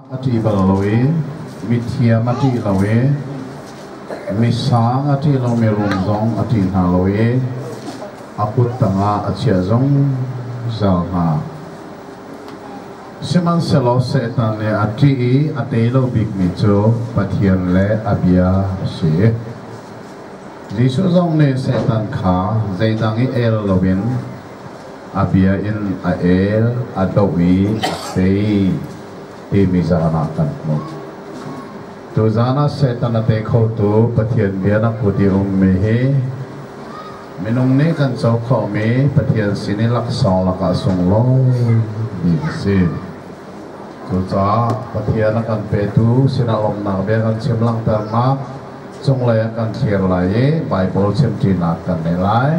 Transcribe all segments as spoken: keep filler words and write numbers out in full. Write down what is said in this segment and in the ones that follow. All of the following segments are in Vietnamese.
ati baloi mithia mati lawe misang ati lo merum zong ati haloe akut tanga achia zong zalha siman selo setan le ati ate lo big micho pathian le abia se jisu zong ne setan kha zaidangi el lovin abia in a el adowi sei ti mizana kan mo tu zana setan ate kho tu pathian bia na puti um me he minung ne kan chau kho me pathian sinilak song la ka song lo di se tu cha pathian kan pe tu sinalom na be kan chimlang ta ma chung lai kan thir lai bible chim ti na kan ne lai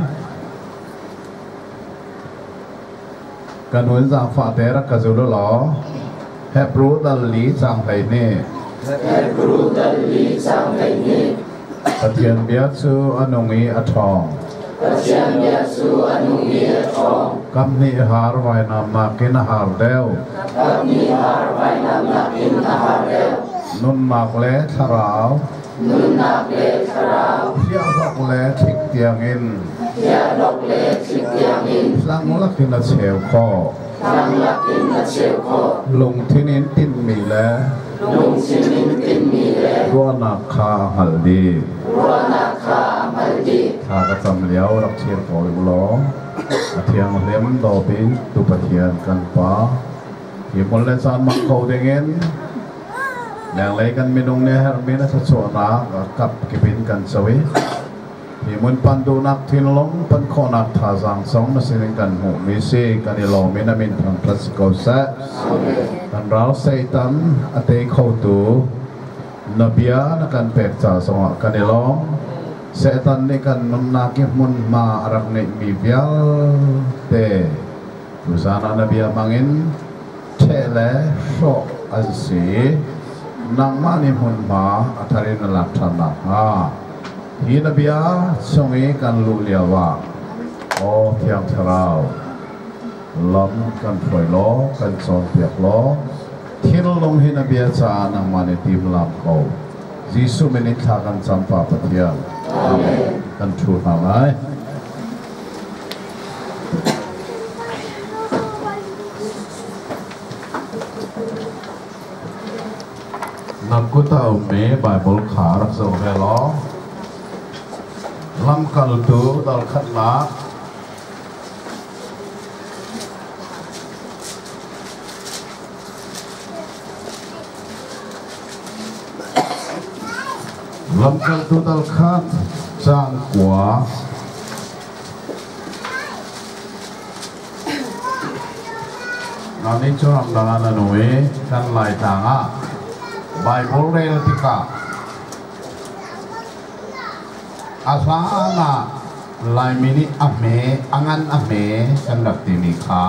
kan wen za fa te ra ka zu lo Hebrew dal li chang hai ne Hebrew dal li chang hai ne Pathian bia chu anungi athong Pathian bia chu anungi athong kam ni har vai nam na kin har deu kam ni har vai nam na kin har deu nun mak le tharau nun nak le tharau sia dok le thik tiang in sia dok le thik tiang in lang lak kin la cheu kho lang lak kin la cheu kho lung thinin tin mi le lung thinin tin mi le ro na kha hal di ro na kha hal di kha ka cham liao rak chir ko lo athiang lem do bin tu pathian kan pa hi mon le san mak ko dengen yang lai kan minung ne har me na sa cho na kap kipin kan sawi hi mun pan du nak thin long pan kho nak tha jang song na sin kan hu mi se kan i lo me na min thang plus ko sa kan rao satan ate kho tu nabia na kan pek cha song kan i lo setan ni kan nun na ki mun ma arak ne mi vial te usana nabia mangin chele so asi nang mani mun ma atharin lak thana ha hi nabia songi kan lu liawa o thiam tharau lam kan phoi lo kan son piak lo thil long hi nabia cha nang mani tim lam ko jisu meni tha kan champa pathian amen kan thu na lai nam ko tao me bible kha rak so ve lo lam kal tu dal khat na lam kal tu dal khat sang kwa na ni cho am da na noi kan lai ta nga Bible rel tika asana lai mini ame angan ame kan dak ti mi kha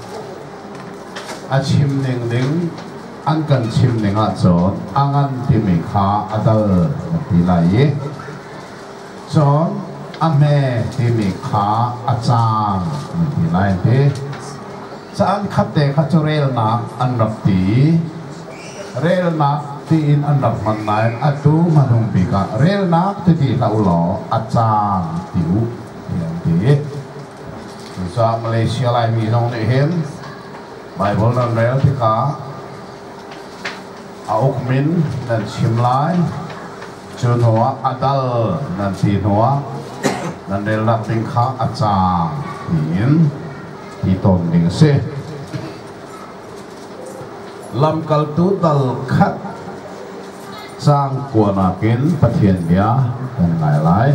achim ning ning an kan chim ning a chon angan ti mi kha adal ti lai chon ame ti mi kha achang ti lai te chan khatte khachorel na an rak ti rel na tin an rak man nai atu manung bika rel nak ti ti ta ulo achang tiu hian ti sa Malaysia lai mi nong ne hen Bible nan rel ti ka a ok min nan chim lai chun hoa adal nan ti hoa nan rel nak ting kha achang tin ti ton ding se lam kal tu dal khat sang của na kiến pathian bia kan ngai lai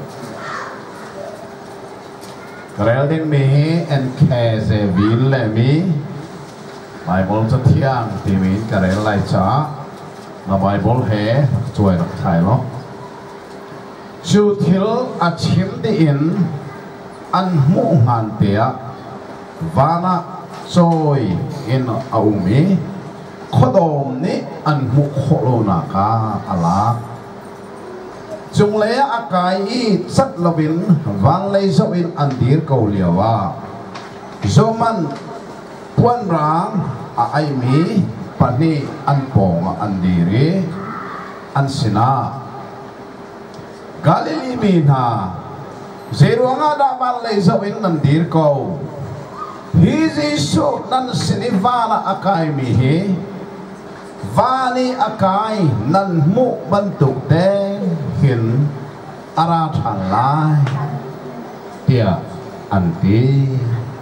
karel ding mi en khe se vil le mi Bible cho thiang ti mi karel lai cha na Bible he chuai rak thai lo chu thil a chim ti in an mu han tia vana choi in aumi khodom ni an mu kholo na ka ala chung le akai i sat lovin wang le so in an dir ko liawa zoman puan rang a ai mi pani an pong an diri an sina Galilee mina zerunga da man le zawin nan dir ko hi Jesu nan sinivana akai mi hi vani akai nan mu bantuk te hin ara thalai tia anti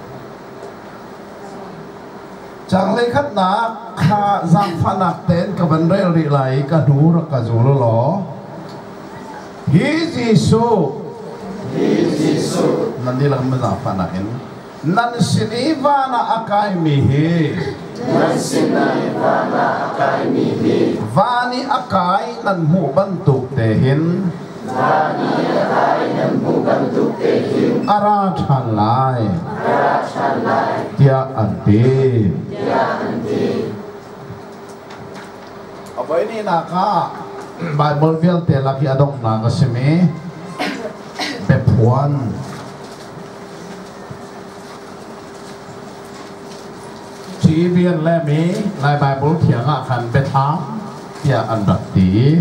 chẳng lấy khát na kha giang phan nạc tên cả vấn đề rì lại cả đủ ra cả dù lo lo hi Giêsu hi Giêsu nan đi làm mà giang phan nạc in nan siniva na akai mi hi nan siniva na akai mi hi vani akai nan mu bantuk te hin vani akai nan mu bantuk te hin ara thalai ara thalai tia anti Apa ini naka Bible vel te laki adok naka simi bepuan chỉ biên lẽ mi lại Bible thiang a khan betham tia andak ti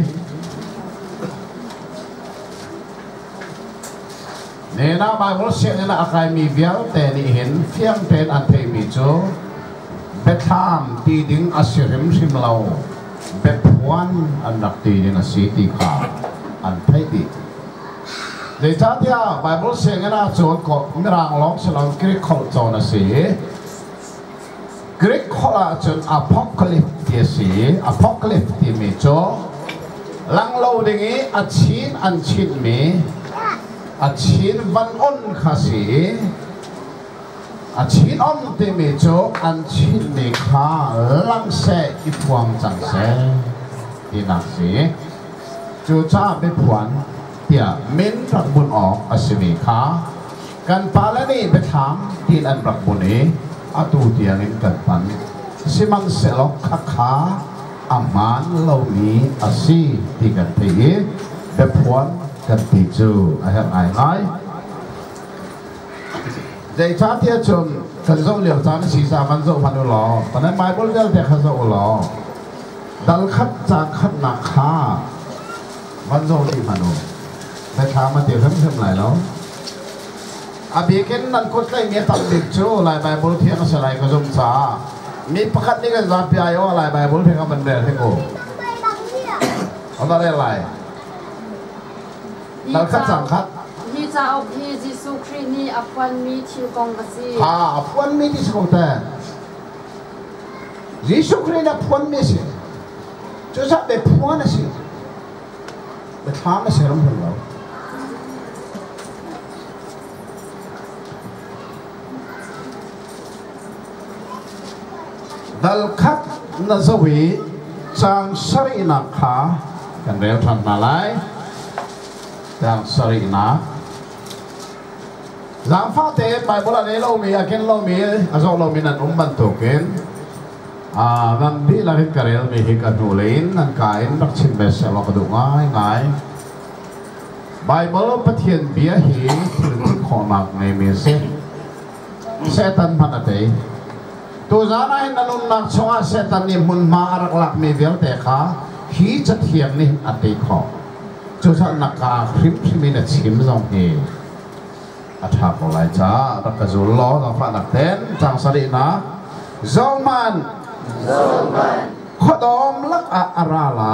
nên na Bible sẽ na akai mi vel te ni hin phiang ten an thei mi cho Betham ti ding asirim sim lau Bethuan an dak ti ding asi ti kha an thei ti để cha tia Bible sẽ na chon ko mirang long salam Greek khol chon asi Greek khola chon apocalypse ti asi apocalypse ti mi cho lang lo dingi a chin an chin mi a chin van on khasi a chin on te me cho an chin ne kha lang se i phuang chang se ti na si chu cha be phuan tia min rak bun ok asimi kha kan palani be tham tin an rak buni atu tiang in kan pan simang se lok kha kha aman lo mi asi ti kan thei be phuan kan ti chu a hang ai ngai dạy cha tia chun kan zo liao cha ni si sa man zo phan lo pan mai bol del te kha zo lo dal khat cha khat na kha man zo ni phan be kha ma te tham tham lai lo a bi ken nan ko kai me tam dik chu lai bai bol thia ka sa lai ka zum cha mi pakhat ni ka za pi ayo lai bai bol the ka man de the koเอาได้ไรเราคัดสั่งคัดที่จะเอาพี่ยิสุคริสต์นี่อภันมีที่กองกษีอ่าอภันมีที่กองแต่ยิสุคริสต์อภันมีสิจะจะเป็นพวนสิเป็นทางไม่เสื่อมผลเราดัลคัดนาซาวีจางสรินักขากันเรียกทำนาไลจางสรินักจางฟ้าเตะไปโบราณเรามีอาเกนเรามีอาจจะเรามีนันอุ้มบันทุกินอ่าวันที่เราเห็นกันเรียมีฮิกันดูลินนันกายนักชิมเบสเราก็ดูง่ายง่ายไบเบิลปะเทียนเบียหีถึงของหนักในมีเซเซตันพันเตยตัวจานายนันนักชงอาเซตันนี่มุนมารักลักมีเวลเตะขาฮีจัดเทียงนี่อันตีขอจุดสันนักกาคริปที่มีนัดชิมซองเออัฐาโกไลจ้ารักกจุลล้อกับฝันนักเต้นจังสรินะเจ้ามันขดอมลักอาราไล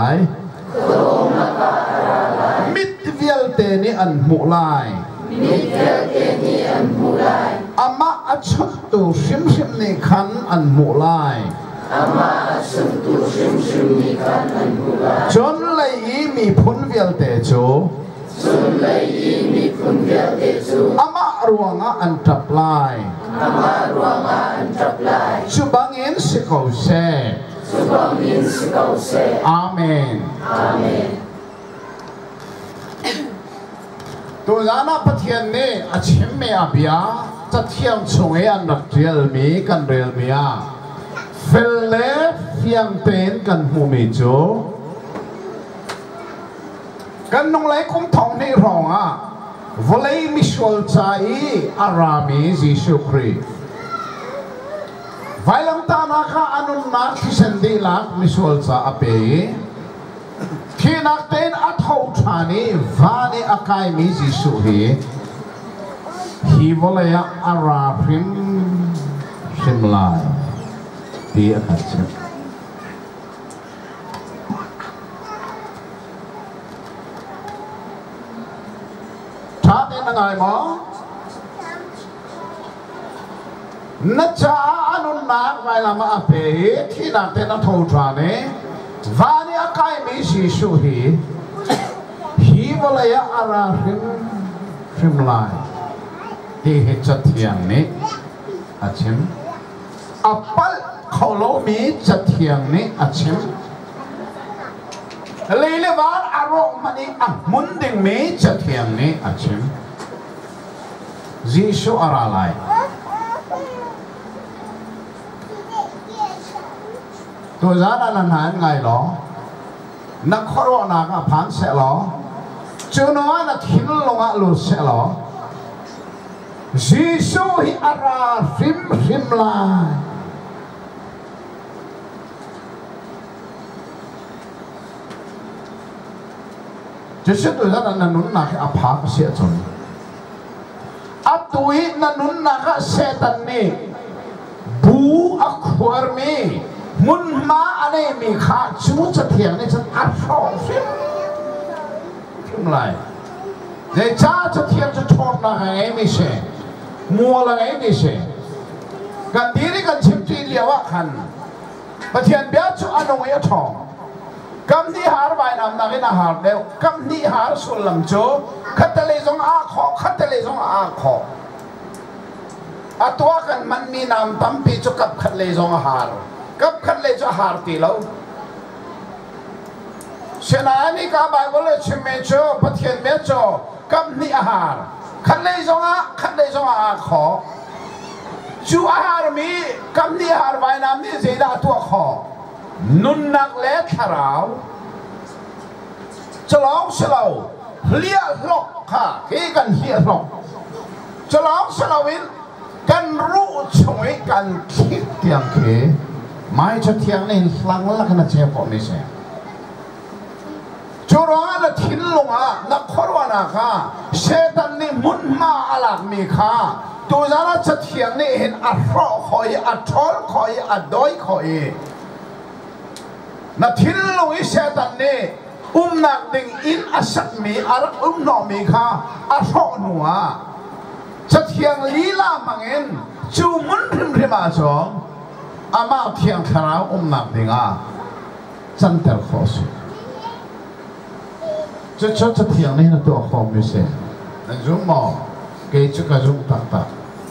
มิดเวลเตนี่อันมุไลมิดเวลเตนี่อันมุไลอามาอัชตุชิมชิมนี่ขันอันมุไลอามาอัชตุชิมชิมนี่ขันอันมุไลจนเลยมีพุนเวลเตจูจนเลยมีพุนเวลเตจูอามารวงอันทับไลอามารวงอันทับไลชุบังอินสิเขาเซชุบังอินสิเขาเซอาเมนอาเมนตัวจานาปะเทียนนี่อาชิมเมียเบียจะเที่ยงชงเอียนนักเรียลมีกันเรียลมีอ่ะเฟลเลฟยังเป็นกันหูมิจูกันน้องเล็กคุ้มทองในรองอ่ะวลัยมิชวลใจอารามียิสุคริสต์ vai lam ta na kha anun na thi sen di lak misol cha ape khi nak ten a thau thani vani akai mi jisu hi hi volaya ara prim simlai di akachem tha ten ngai mo na cha anun na vai lam ape khi nak ten a thau thani vani akai mi jisu hi hi volaya ara prim simlai di hechat yang ni achem apal kholo mi chat yang ni achem leile war aro mani amun ding mi chat yang ni achem jisu aralai to zana nan han ngai lo na khoro na ka phan se lo chu no na thin longa lu se lo jisu hi ara sim sim lai jisu to zana nan nun na ka pha ka se chon atui nan nun na ka setan ni bu akhwar mi mun ma ane mi kha chu cha thiang ni chan a so sim sim lai de cha cha thiang cha thon na ngai mi se mua là ngai mi se kan diri kan chim ti liawa khan pathian bia chu anong ya thong kam ni har vai nam na na har de kam ni har sul lam cho khatale jong a kho khatale jong a kho atwa kan man mi nam tam pi chu kap khatle jong har cấp khăn lệ cho hạt tỷ lâu, xem nào ni cả bài vở chim mẹ cho bắt thiên mẹ cho cấp ni hạt khăn lệ cho á khăn lệ cho á khó, chú hạt mi cấp ni hạt vài năm ni gì đã tua khó, nun nặc lẽ thảo, cho lâu cho lâu lia lọc ha cái cần lia lọc, cho lâu cho lâu in cần rú chuối cần khít tiếng khế mai cho thiang này lang lắc na che ko mi se chu ro la thin lunga na khorwa na kha setan ni mun ma alak mi kha tu za la cha thiang ni hin a ro khoi a thol khoi a doi khoi na thin lungi setan ni um nak ding in asat mi ar um no mi kha a ro nuwa cha thiang li la mangen chu mun rim rima chong ama thiang thara um nak dinga chanter khos chu chu chu thiang ni na to khom mi se na zum mo ke chu ka zum tak tak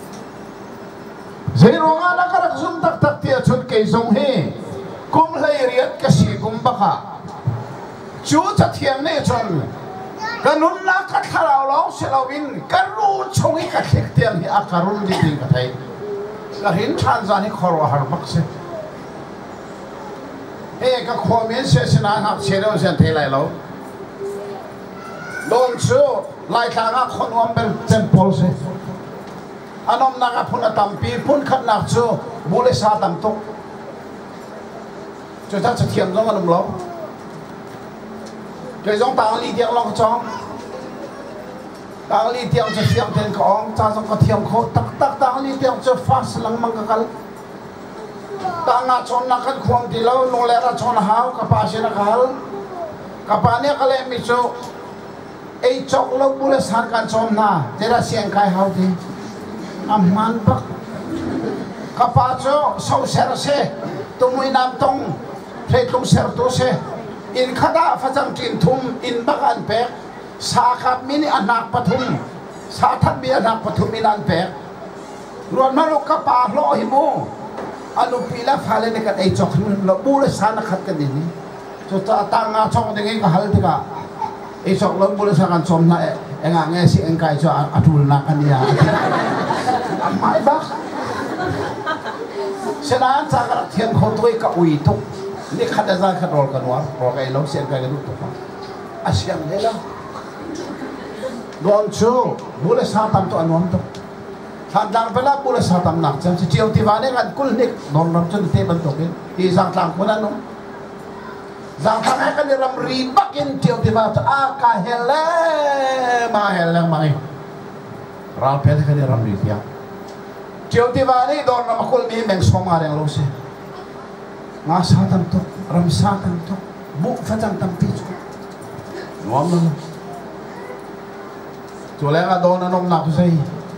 zero nga na ka zum tak tak tia chut ke zong he kum lai riat ka si kum ba kha chu chu thiang ni chon ka nun na ka thara lo se lo win ka ru chongi ka thek tiang hi a karun di ding ka thai là hiện trạng ra những khó har mắc se, ê cái khó miễn sẽ sẽ nào học sẽ đâu sẽ thấy lại lâu, đón số lại thằng ngã khôn ông bên temple se, anh ông ngã phun tam pi phun khát nạp số bố lê sa tam túc, cho ta sẽ thiền trong anh lâu, cái giống tàng lý tiếng long trong. Tang li tiang cho siang ten ko ong cha sang ko thiam kho tak tak tang li tiang cho fast lang mang ka kal tang nga chon na kan khom ti lo no le ra chon hao ka pa se na kal ka pa ne ka le mi cho ei chok lo bu le san kan chon na te ra siang kai hao ti am man pak ka pa cho so ser se tu mui nam tong the tung ser tu se in khada fa chang tin thum in bak an pe sa khap mini anak pathum sa that bi anak pathum in an pe ruan ma lo ka pa lo hi mo anu pila phale ne ka ei chok lo bu le sa na khat ka din ni cho ta ta nga chong de nge ka hal ti ka ei chok lo bu le sa kan chom na e nga nge si en kai cho atul na kan ya mai ba se na cha ka thian kho toi ka ui tok ni khat da za khat rol kan wa ro kai lo sen kai ka du to a siam de la don chu bu le sa tam to anom to thằng đang phải là bù là sao tầm nặng chẳng chỉ chiều thì vào đấy ngăn cún nick non làm chân thế bận tổ kiến thì giang thằng của nó giang thằng ấy cái này làm rì bắc in chiều thì vào à cả hele mà hele mà này ral phe cái này làm rì thiệt chiều thì vào đấy đòn làm cún mi mình sống mà đang lâu xe ngã sao tầm tốt ram sao tầm tốt bụng phát tăng tầm tí chút ngon luôn chỗ lẽ là đòn nó nông nặng gì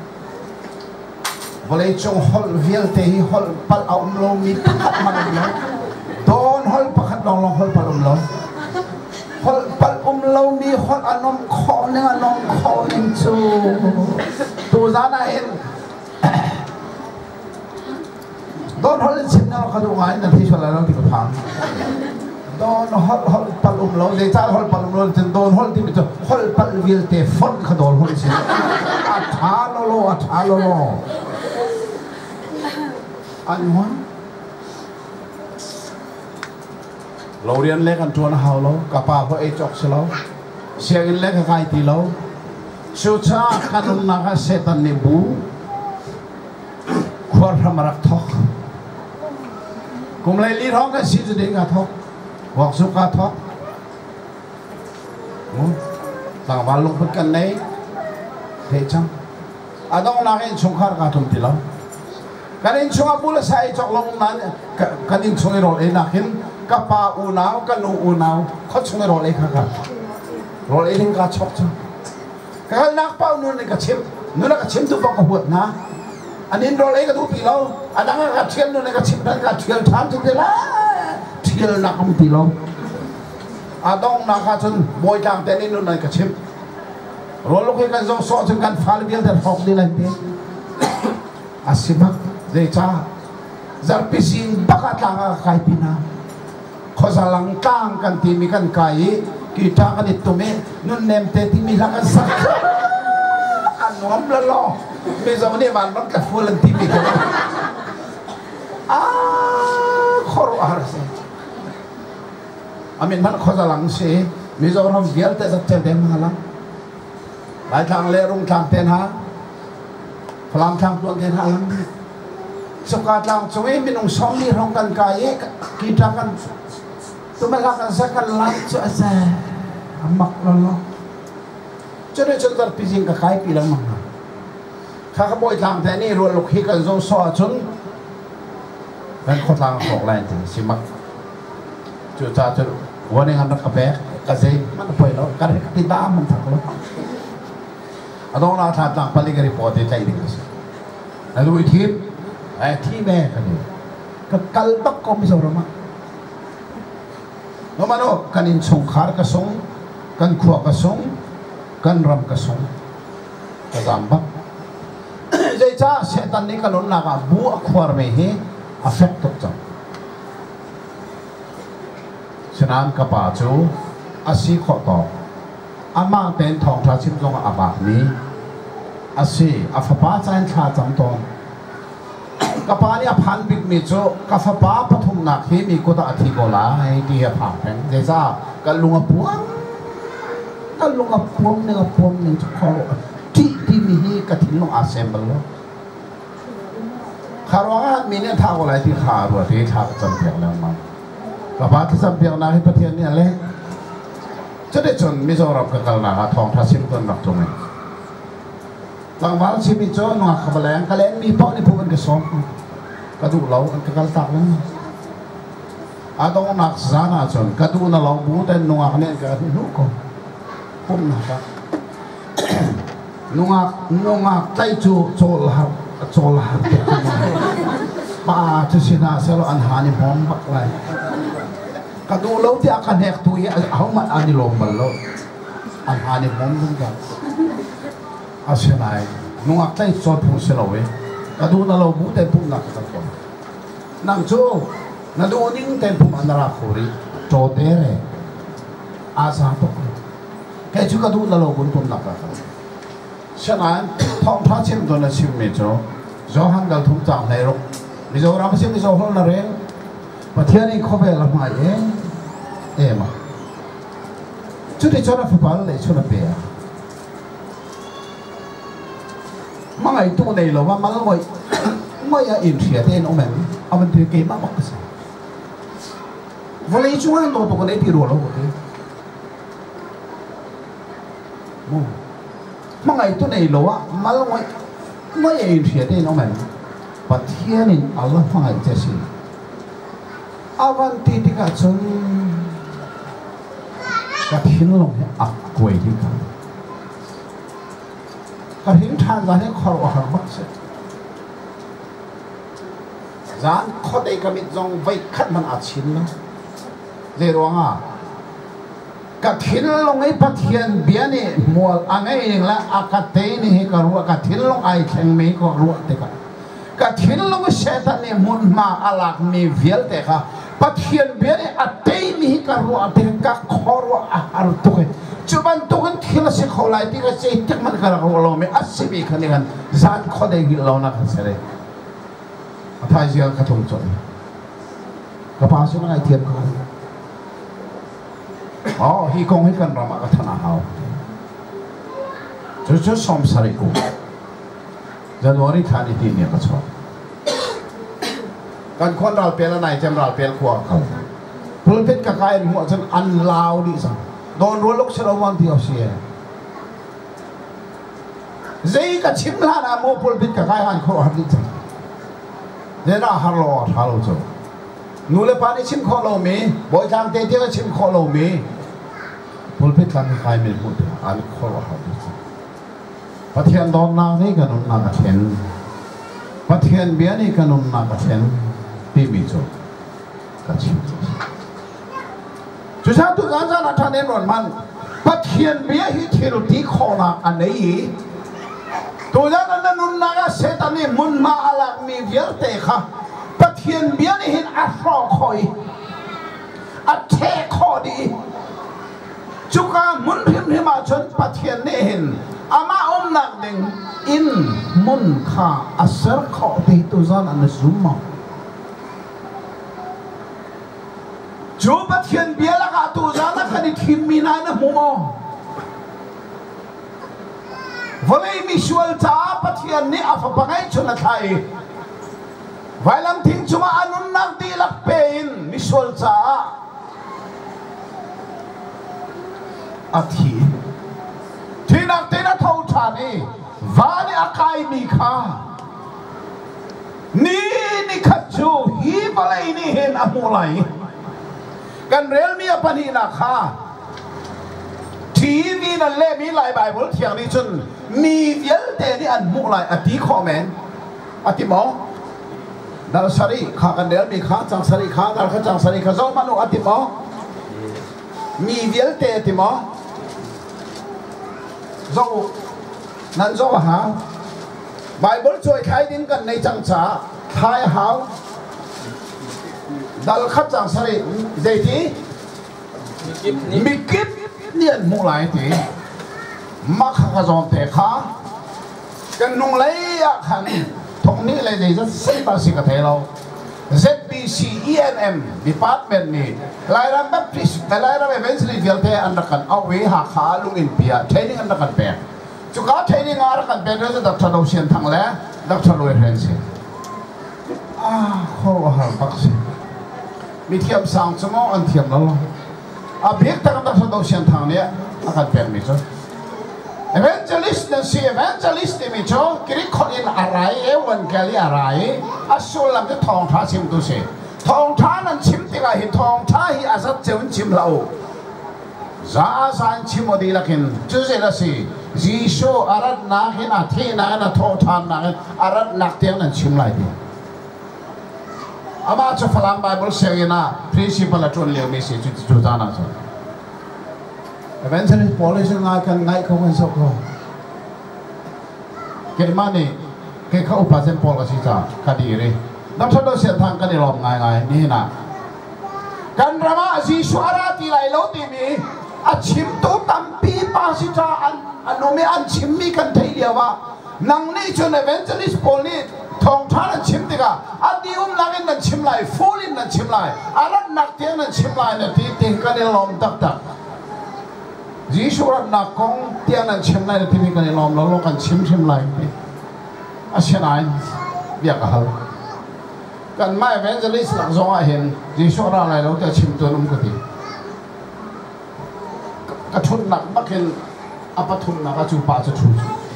boleh cung hol vil tehi hol pal aum lo mi pakat manam lo don hol pakat long long hol pal um lo hol pal um lo mi hol anom kho neng anom kho neng chu tu zana in don hol sim na khadu ngai na thi sala lo ti phang don hol hol pal um lo de cha hol pal um lo tin don hol ti mi chu hol pal vil te fon khadol hol sim a tha lo lo a tha lo lo anh hóa lâu riêng lấy căn chuồn hào lâu cả ba có ai chọc xí lâu xe in lấy cái gai tì lâu siêu cha căn ông naga setan nibu khuar ramarak thok cùng lấy lý thong cái xí cho đến cả thok hoặc số cả thok tàng vào lông bất cần này thế chăng à đông naga in chung khar cả thùng tì lâu kanin chunga bula sai chok long nan kanin chunga rol e nakin kapa unaw kanu unaw kho chunga rol e kha rol e ning ka chok cha kal nak pa nu ne ka chim nu na ka chim tu pa ko hut na anin rol e ka tu pi lo adang ka thiel nu ne ka chim dan ka thiel tham tu de la thiel na kam pi lo adong na ka chun boy tang te ni nu ne ka chim rol lo ke ka zo so chun kan phal bil der hok di lan te asibak dei cha zarpisin bakat lang kai pina khosalang tang kan ti mi kan kai kita kan itu me nun nem te ti mi lang sak anom la lo me zo ne ban ban ka fulan ti mi ka ah khoro arse amin man khosalang se mi zo ram vial te zat te mala lai thang le rung thang ten ha phlam thang tuang ten ha sukat lang cumi minung somni rong kan kaya kita kan tumalakan sa kan lang so asa amak lolo jadi contoh pising ka kai pilang mga kakaboy lang tani ro lukhi kan zo so chun kan khot lang khok lai ti simak chu cha chu warning han ka pe kasi man poi lo kan ti ba man thak lo adong na tha tang pali ga report ti chai ding kasi na lui thim ai thi mẹ cái này cái cal bắc có bây giờ rồi mà nó mà nó cần in sung khar cái sung cần khua cái sung cần ram cái sung cái giảm bắc vậy cha sẽ tan đi cái lon naga bu khua mày he affect tốt chẳng senan kapa chu asi kho to ama ten thong tha sim jong abak ni asi afapa chain tha cham ton kapani aphan big mi cho kafapa pathum na khi mi ko ta athi ko la ai ti ha phang pen jesa kalunga puang kalunga puang ne ga puang ne cho ti ti mi hi ka thin no assemble lo kharwa mi ne tha ko lai ti kha ro ti tha cham pek la ma ka ba ta cham pek na hi pathian ni ale cho de chon mi zo rap ka kal na ha thong tha sim ton rak chong lang wal si mi cho no ka balang ka len mi po ni pu man ka som ka du lo ka kal tak lang adong nak sana chon ka du na lo bu ten no ka ne ka nu ko pum na ka nu nga nu nga tai chu chol ha chol ha pa chu sina se lo an ha ni hom bak lai ka du lo ti akan hek tu ya au ma ani lo mal lo an ha ni hom dun ka asenai nung aklay chot pung silawe kadu na lo bu ten pung nakatako nang cho na do ning ten pung anara khori chotere asa to kai chu kadu na lo bun pung nakaka senan thong tha chim do na sim me cho zo hang dal thum chang nei ro mi zo ram sim mi zo hol na re pathian ni khobe la ma ye e ma chu de cho na phupal le chu na pe mangai tu nei lo wa mal ngoi ngoi ya in thia te no men aman thi ke ma bak sa volei chuan no to ko nei ti ro lo ko mo mangai tu nei lo wa mal ngoi ngoi ya in thia te no men pathian in Allah mangai che si avan ti ti ka chung ka thin long a koi ti ka ka hin than ra ne khor wa har bak se zan khodei ka mit jong vai khat man a chin la le ronga ka thin long ei pathian biani mual angai la akate ni ka ru ka thin long ai theng me ko ru te ka ka thin long setan ni mun ma alak mi vial te ka pathian biani atei mi ka ru te ka khor wa ar tu ke chuban tu kan thila se kholai ti ka se tik man ka ro lo me asibi khani kan zan khodei gi lo na ka sere athai sia ka thong chon ka pa su ngai thiam ko oh hi kong hi kan rama ka thana hao chu chu som sari ko January thani ti ne ka chho kan khon ral pel nai jam ral pel khwa ka pulpit ka kai mo chan an lao di sa don ro lok sero wan ti osia zai ka chim la na mo pulpit ka kai han kho har di cha ne na har lo har lo cho nu le pa ni chim kho lo me boy jang te te ka chim kho lo me pulpit kan kai me mo an kho lo har di cha pathian don na ni ka nun na ka chen pathian bia ni ka nun na ka chen ti mi cho ka chim chu sa tu gan na tha ne ron man pathian bia hi thil ti kho na an nei tu ja na nun na ga setan ni mun ma alak mi vial te kha pathian bia ni hin a fro khoi a the kho di chu ka mun phim hi ma chon pathian ne hin ama om nak ding in mun kha asar kho ti tu ja na zum ma jo pathian bia la ka tu ja la ka ni thim mi na na mu mo volei mi sual ta pathian ni afa pangai chuna thai vailam thing chuma anun nak di lak pein mi sual cha athi thinak te na thau tha ni vani akai mi kha ni ni khachu hi volei ni hen amulai kan rel mi apani na khaทีวีนั่นเล่มีหลายใบบทเทียงนี่จนมีเยอะแต่นี่อันมุหลายอธิคอมเมนอธิหมอดาลสารีข้ากันเดียวมีข้าจังสารีข้าดาลข้าจังสารีข้าเจ้ามานุอธิหมอมีเยอะแต่อธิหมอเจ้านั่นเจ้าหาใบบทช่วยใครดิ้นกันในจังจ๋าทายหาวดาลข้าจังสารีเจดีมีกิบเนี่ยมุหลายทีมักขจรเตะขากันนุ่งเลยอะขันตรงนี้เลยจะเส้นภาษีกับเรา Z B C E N M Department นี่รายรับแบบพิเศษรายรับเอเวนต์นี่เดียวเท่อันดับกันเอาไว้หาขาลุงอินเปียเทรนนิ่งอันดับกันแปะจุกาเทรนนิ่งอันดับกันแปะเราจะดับทะลุเสียนทางแล้วดับทะลุเรนเสียอ่าข้อว่าปักเสียมีเทียมสังสมองอันเทียมแล้วอาเบียกตั้งแต่สดเสียงทางเนี้ยอาการเป็นมิจ้ะ evangelist นั่นสิ evangelist มิจ้ะคริสคนอินอะไรเอวันเกลีอะไรอาสุลำจะทองท้าชิมดูสิทองท้านั้นชิมติกาหิทองท้าหิอาศัยเจ้าชิมเราจ้าสันชิมอดีลักินจุดเจริญสิยิชูอารัดนักหินอาทินักหินทองท้านักหินอารัดนักเตียงนั้นชิมไรดีอามาจะฟังไบเบิลเสียงนะ principle จนเลี้ยวมีสิ่งจุดจุดนั้นจ้ะ evangelist พอเลยซึ่งงานกันง่ายเขาไม่สกปรกเกิดมาเนี่ยเกิดเขาอุปสรรคพอกับสิจ้าคดีเลยน้ำชนเราเสียทางกันในลมง่ายๆนี่นะกันรามาสิสวาราตีไหลโลตีมีอาชิมตุตัมปีปาสิจ้าอันอันโนมีอันชิมมีกันเทียวว่านังนี่จน evangelist พอนี่ทองท้านั้นชิมติกาอันนี้อุ้มนักเงินนั้นชิมไหลฟูลินนั้นชิมไหลอารัดนักเทียนนั้นชิมไหลเนี่ยที่ติงกันในลมตักตักยิสุรัดนักกงเทียนนั้นชิมไหลเนี่ยที่มีกันในลมแล้วโลกันชิมชิมไหล asenai biak hal kan mai evangelist lang zonga hen Jisu ra lai lo ta chim tu num ko ti ka thun nak bakin apa thun nak chu pa chu chu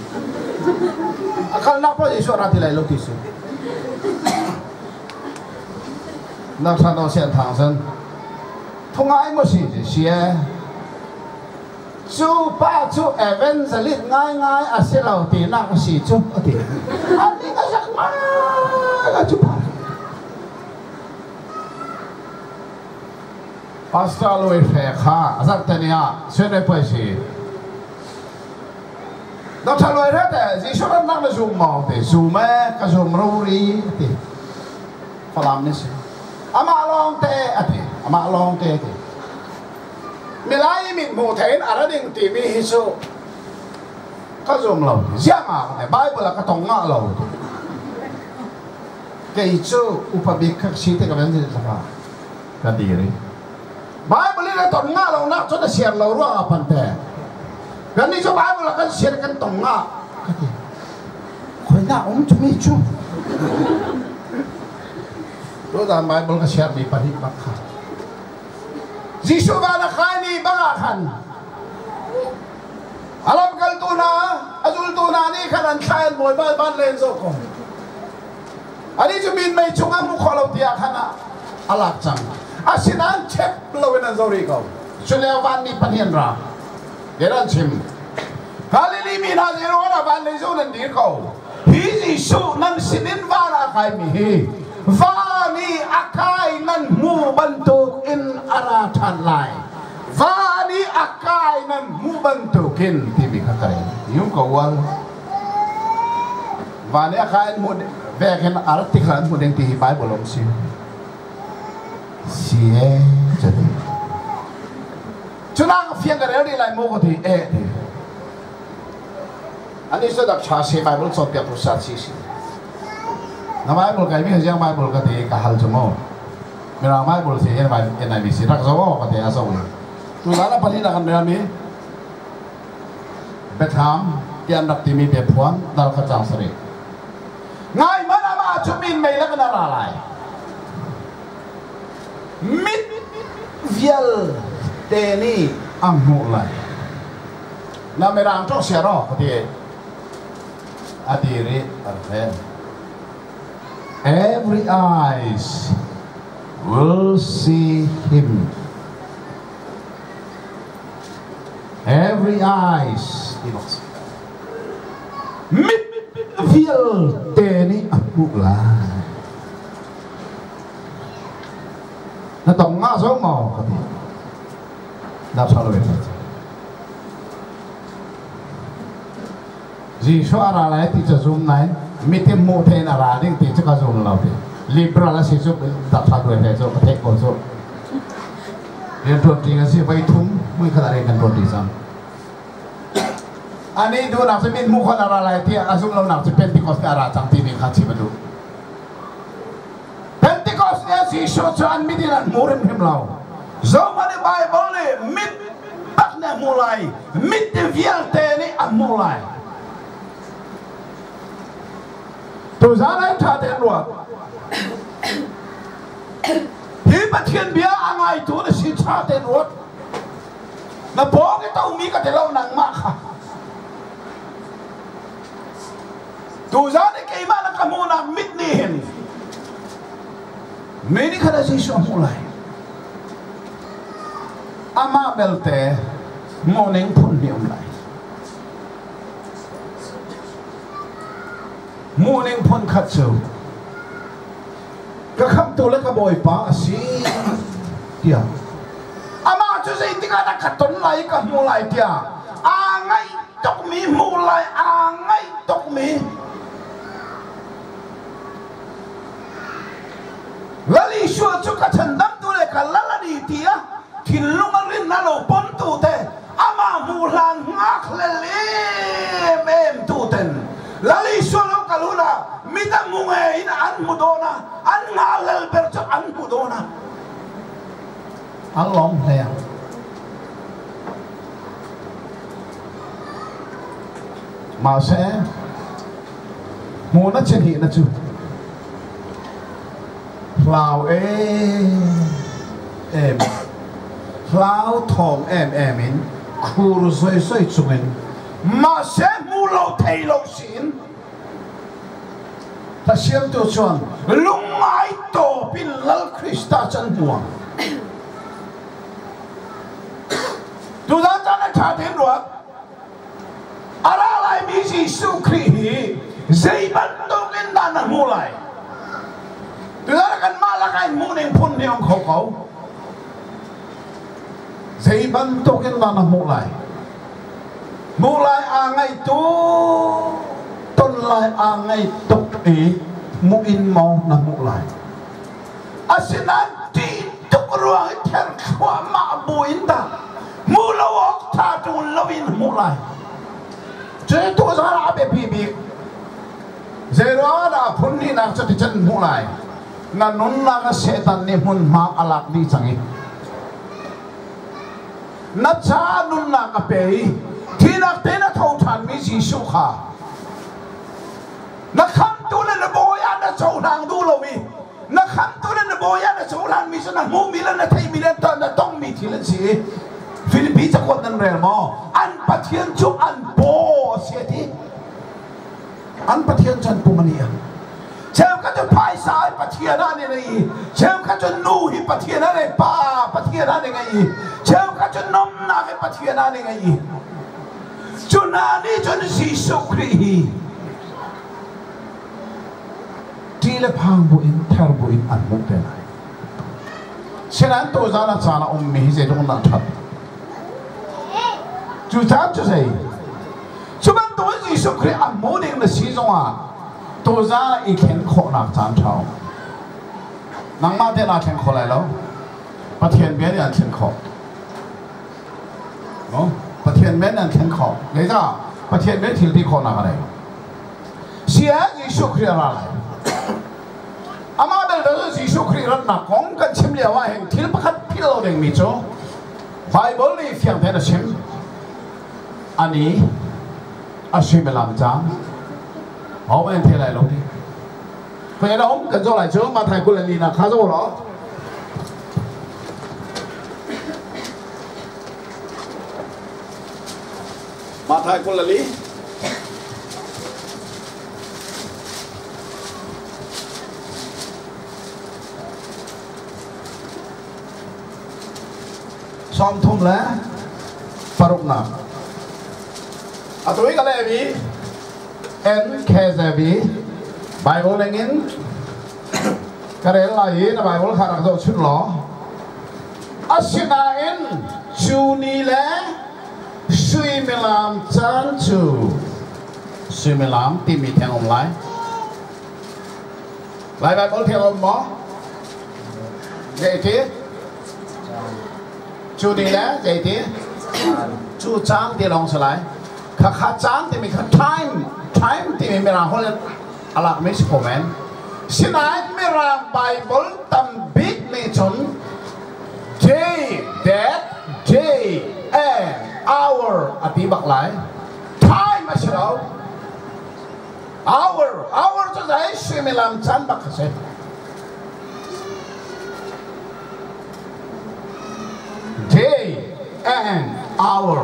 akal nak pa Jisu ra ti lai lo ti su na tha no sian thang san thong ai mo si ji xie chu pa chu evangelist ngai ngai a se lo ti na si chu ti ani ka sak ma ka chu pa Pastor Louis Fekha, azak tania, sudah pasti. Doktor Louis itu, si surat nak zoom mau, tu zoom eh, ke zoom ruri, tu. Falam ni sih. Ama long te, ati, ama long te, tu. Milai min mutain, ada ding T V hisu. Ke zoom lau, siang ah, Bible ke tongga lau. Ke itu upabikak sih, tu kan jadi apa? Kadiri. Bible ini tongga lau nak sudah share lau ruang apa ente? Dan ini coba Bible akan share kan tongga. Kati, kau nak om cumi cu. Tu dah Bible kan share di padi pakha. Jisu bana kani bangakan. Alam kal tu na, azul tu na ni kanan kain boy bal bal lenzo ko. Ani cumi mai cunga mu kalau dia kana alat cang. Asinan cek lawin ang zori ko. Sulewan ni panhianra. Geran sim. Kali limi na zero na van lezo nan dir ko. Hizi su nan sinin vara kay mihi. Vani akay nan mu bantuk in aratan lai. Vani akay nan mu bantukin tibi kakay. Yung kawal. Vani akay mu veken artiklan mu deng tihi Bible om siya. Siye jadi, cuma fiang kerja di lain mau kau eh, ani sudah cahaya Bible setiap pusat sisi. Nama Bible kami hanya Bible kau di kahal cuma, merang Bible sih yang Bible yang nabi sih, tak semua kau di asal. Tu lala paling nak kena ni, Betham, tiada timi bepuan, dal kacang seri. Ngai mana mah cumin mela kena lalai. Mit vial teni ang mulai. Na merang to siaro kati adiri arfen. Every eyes will see him. Every eyes. Mit vial teni ang mulai. Nó tổng ngã số màu có thể đáp sao rồi gì số ara lại thì cho zoom này mi thêm một thế nào ra đi thì cho cái zoom nào thì libra là sử dụng đáp sao rồi phải cho cái thế còn số liên tục thì cái gì vậy thúng mới khá là liên tục thì sao anh ấy đua nào sẽ biết mua con ara lại thì cái zoom lâu nào sẽ Pentecost ara chẳng thì mình khác gì mà đủ si so chan midilan murim himlau zaman Bible ni mit takna mulai mit vial te ni amulai tu zana tha te ruat hi pathian bia angai tu na si tha te ruat na bo ke tau mi ka te lau nang ma kha tu zana ke ma na kamuna mit ni hin Meni kada Jisu mulai. Ama belte morning pun ni mulai. Morning pun katsu. Kakam tu le kaboy pa si dia. Ama tu se indi kada katon lai ka mulai dia. Angai tok mi mulai angai tok mi. Lali shua chuka chandam tu le kalala di dia kilungarin nalo pon tu te ama mulan ngak lele mem tu ten lali shua lo kaluna mita munge ina an mudona an ngalal bercho an mudona an long leng ma se mù nó trên hiện nó chú lao em em lao thòng em em in khu rồi rồi chung in mà sẽ mù lâu thay lâu xin ta xem tôi chọn lúc ai tổ bin lal Krista chân muang tôi đã cho nó trả tiền rồi à ra lại mỹ Jesus Christ dây bắt tôi cái đàn là mua lại tôi đã cần mà là cái mua nên phun nhiều khẩu khẩu dây bắt tôi cái đàn là mua lại mua lại à ngày tu tôn lại à ngày tục ý mua in màu là mua lại à xin anh đi tục ruộng theo khoa mạ bùi ta mua lâu ốc thà tu lâu in mua lại chế tôi ra là bị bị bị dễ đó là phun đi nặng cho thì chân mua lại là nón là cái xe tan niệm hun ma alak đi chẳng ít nó cha nón là cái bể thì nó tên nó thâu thàn mấy gì số khá nó khăm tu lên nó bồi ăn nó sầu hàng tu lâu đi nó khăm tu lên nó bồi ăn nó sầu hàng mi nó mua mi lên nó thấy mi lên tận nó tông mi thì lên gì Philippinesจะกดนั่นเรื่องมออันปะเทียนชุบอันโบเสียทีอันปะเทียนจันปุมเนียเชื่อมกันจนภายสายปะเทียนนั่นเองไงเชื่อมกันจนนูหิปะเทียนนั่นเองป้าปะเทียนนั่นเองไงเชื่อมกันจนนมนาหิปะเทียนนั่นเองไงจนนานี่จนสีสุครีที่เล็บหางบุอินเทอร์บุอินอันมุกเดนฉะนั้นตัวจานะจานะอมมีเจตงนันทัดจุดท้ายจุดใหญ่ชุบันตัวยิสุคริอันโมเดลในซีซั่นว่าตัวจานะอีกเห็นขอหนักจานเช้านังมาเดน่าเห็นขออะไรแล้วประเทศเบียร์เนี่ยเห็นขอเนาะประเทศเบียร์เนี่ยเห็นขอเลยจ้าประเทศเบียร์ที่ที่ขอหนักอะไรเสียยิสุคริอะไรอามาเดลตัวยิสุคริรัตนักของกันชิมเลียวว่าเห็นที่ประคัดพิโรเดงมิโจไบเบิลนี่เพียงแต่ละชิมอันนี้อาชีพเป็นลำจ้างเอาเป็นเท่าไรลงที่เพราะฉะนั้นกันจะไหลเชื่อมาไทยกุลลีนะข้าจะบอกหรอมาไทยกุลลีซ้อมทุ่มแล้วปรุกหนักอะตัวนี้ก็เลยบีเอ็นเคเซบีไบเบิลเองอินก็เลยไล่นะไบเบิลขาดตัวชุดหล่ออาศินาอินชูนีเล่สุยมิลามจันจูสุยมิลามที่มีแทงอมไลไล่ไบเบิลแทงอมหมอเจ๊ที่ชูนีเล่เจ๊ที่ชูจ้างที่ลงสลายข้าข้าจ้างที่มีข้า time time ที่มีเวลาคนอะไรไม่ใช่ผมเองสิ่งไหนมีรางไบเบิลตั้มบิ๊กนี่จน day that day and hour อธิบักหลาย time ไม่ใช่เรา hour hour จะได้สิ่งมีลำจันบักเสร็จ day and hour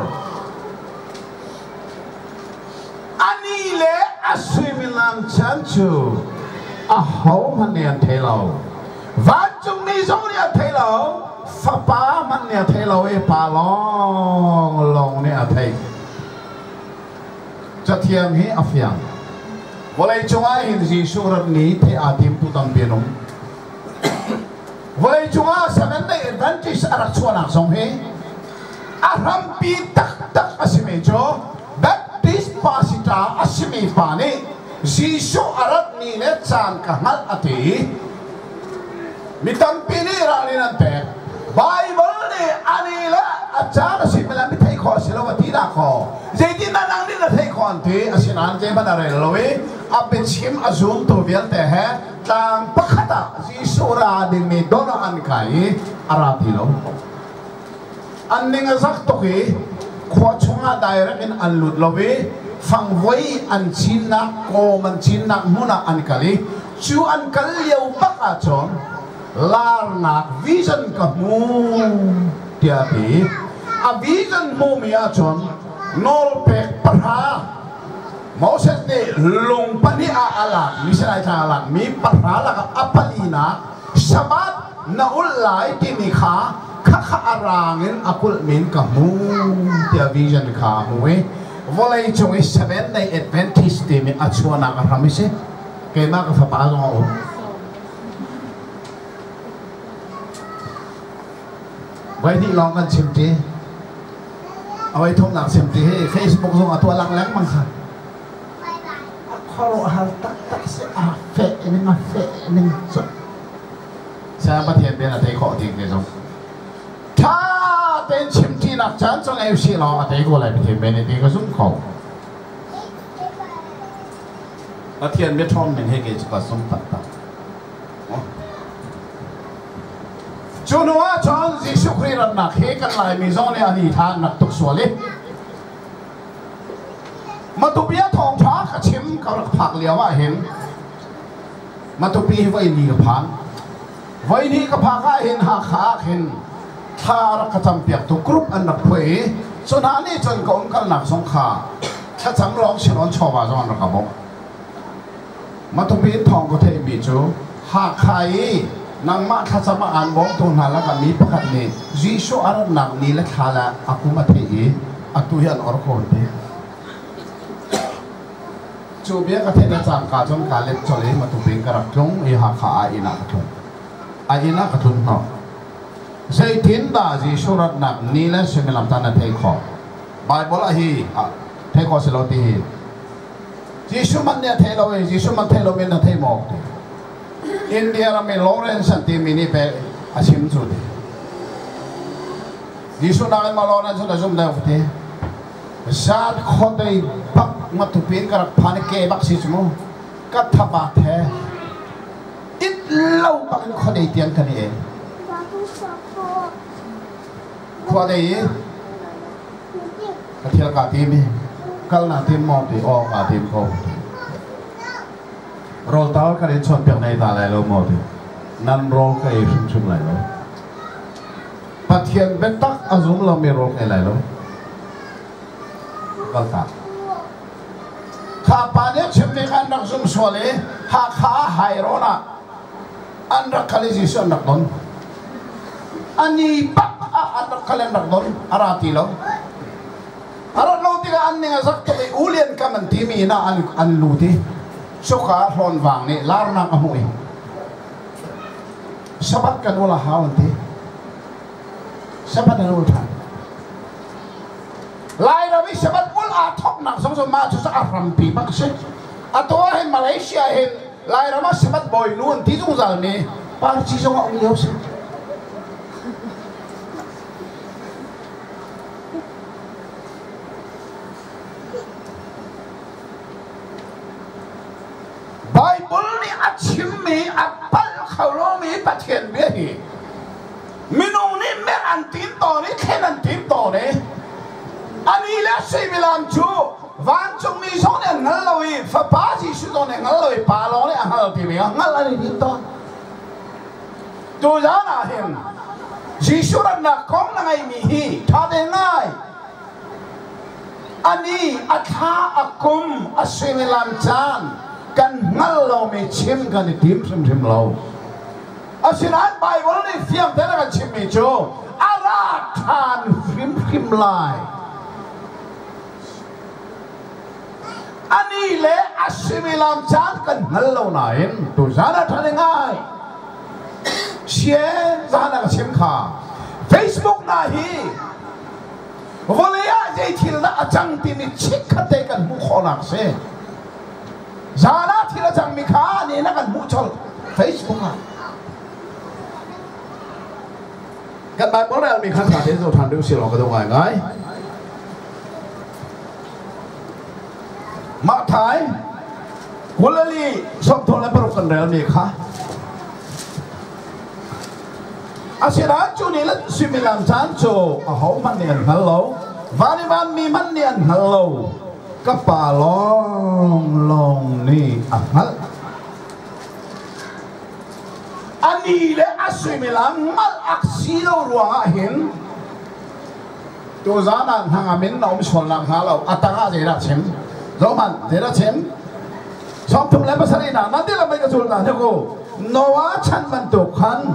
อันนี้แหละอาศัยมิลามชันชูอาหอมันเนี่ยเทลาวันจุงนี้จงเนี่ยเทลาฟ้าป้ามันเนี่ยเทลาเอปาลองลองเนี่ยเทจะเทียมให้อัฟยังวันเลยจงไอ้หินจีสุรนี้เทอาทิมตุตัมเปียนงวันเลยจงไอ้สมัยนี้แอดเวนทิสอารักชวนักสงเหอารัมปีตักตักอาศัยเมโจBaptist pasita asmi pani Jisu arat ni le chan kamal ati mitam pini rali nante Bible ni anila acha si melam thai kho silawati da kho jeiti na nang ni na thai kho ante asinan je banare lowe ape chim azum to bial te hai tang pakhata Jisu ra ding ni dono an kai arati lo anning azak to kiขวดชงอาได้รักอินอันหลุดลวี phang với anh chín nát cô mình chín nát muốn là anh kali chú anh kali liều bắc à chọn là nát vision cả mu tiệt đi à vision mu mi à chọn nol pek parha Moses ni lung pani a alak misalnya cha alak mi parha la apalina sabat na ulai tini kha kha kha arangin akul min ka mu tia vision kha muwe volei chung is seven day adventist mi achuana ka ramise ke ma ka fa pa lo o vai ni long kan chim ti awai thong nak chim ti Facebook zong atua lang lang mang kha kalau hal tak tak se afe ini ngafe ini so saya bertiap biar ada ikut tinggi soถ้าเป็นชิมที่นักจันทร์เอฟซีเราada ikut lagi bertiap biar iniก็สุ่มเขาประเทศเวียดนามมันให้เกี่ยวกับสุ่มตัดตัดจุนว่าจอนจิสุครีรันนักเฮกันลายมีโซนในอดีตนักตุกสวลิมาตุปีทองช้าขชิมเขาผักเหลียวว่าเห็นมาตุปีไว้นี่กับพันไว้นี่กับผักเห็นหาขาเห็นถ้ารักจำเปียกตุกรุบอันนักเพยส่วนหานี่จนกองกันหนักสงขาถ้าจังร้องเชลอนชอบว่าจอนรักบอกมาตุปีทองก็เทมีจูหากใครนางมาข้าจะมาอ่านบอกตัวนั้นแล้วก็มีประกาศนี้จีชูอาร์นักนี้และขาละอากุมาเทอีอาตุยันอร์โคนเดจูเบียก็เทนจางกาจนกาเล็กจอยมาตุบิงกระทงอีหักขาอินักทุนอินักทุนเนาะใช่ทิ้งดาจีสุรัตนักนี่แหละสิ่งลำตันเทคอไบเบิลฮีเทคอสโลตีฮีจีสุมันเนี่ยเทโลเอจีสุมันเทโลเมนเทมอกอินเดียเรามีลอเรนสันติมินีเปอาชิมจุดจีสุนักมาลอเรนสันติจุดเดียวที่ชาติคนได้ปักมาตุปีนกับพันเกบักซิสมูกัตถบาทแท้อิดเล่าปักคนได้เตียงกันเองคนได้กเที่ยวกาทีมีกัลนาทีมมอตีออกาทีมเขาโรลตาวกันชนเปียกในตาไหลเราหมดนั่นโรลก็เองชุ่มๆไหลเราปัจเจียนเป็นตักอาซุมเราไม่โรลไหลเราก็ตัดข้าปานเนี่ยชิมในการนักซุ่มสวเลยหากขาหายร้อนอันรักคลิจิสันนักดนอันนี้ปักอันรักคลินักดนอาราติโลอาราโลติกอันนี้สักตัวอุเลียนกันมันที่มีน่าอันอันลูติสุขาหอนวางนี่ลาร์นักอมุยสบัดกันวลาหาวันที่สบัดกันวลาลายเราไม่สบัดอุลอาทอกหนักสมสมมาจุดอารัมปีบักเซอัตัวเห็นมาเลเซียเห็นลายเราไม่สบัดบ่อยนู่นที่ตรงนั้นนี่ปาร์จิจงเอาเลี้ยวสิไบเบิลนี่อัดชิมมีอัดปัลเขาโลมีปัจเจนเบี้ยฮีมินุนี่แม่อันตีนต่อนี่แค่นันตีนต่อนี่อันนี้แหละสิมิลามจูวันจงมีสองเนี่ยงั้นเราอีฟ้าป้าจีสุดเนี่ยงั้นเราอีป้าเราเนี่ยงั้นเราทีนี้งั้นเราอีตีนต่อตัวอย่างน่ะเห็นจีสุรัตนักของนั่งไอ้มีฮีท่าเดินง่ายอันนี้อัฐาอักุมอัศมิลามจานกันงั้นเราไม่ชิมกันทีมชิมชิมเราอาศิลป์ไบเบิลนี่เสียงแต่ละกันชิมไม่โจอาราธานชิมชิมลายอันนี้เลยอาศิมิลามจานกันงั้นเราหน่อยตัวจานท่านง่ายเชียร์จานกันชิมข้า Facebook น่ะฮีวันนี้อาจจะที่ละจังที่มีชิคกันเตกันมุขนักเสจานาที่เราจังมีขานี่นักการมุชลเฟซบุ๊กอ่ะกันไปบอกแล้วมีขั้นตอนที่เราทำดูสิเราก็ต้องไงไงมาถ่ายวันนี้สมทบและประกันเรื่องนี้ค่ะอาศิราจูนี่ละสิมิลามจานโจอ่ะเขามันเนี่ยฮัลโหลวันนี้วันมีมันเนี่ยฮัลโหลก็ป่าลองลองนี่อ่ะฮะอันนี้เลยอาศัยเวลามัลอักซีเราหลวงเห็นตัวจานันทางอเมนเราไม่ชนหลังหาเราอัตตาเจระเชมเรามันเจระเชมชอบทุ่มแล้วภาษาอีน่านั่นที่เราไม่กระสุนนะเจ้ากูโนวาชันมันตุขัน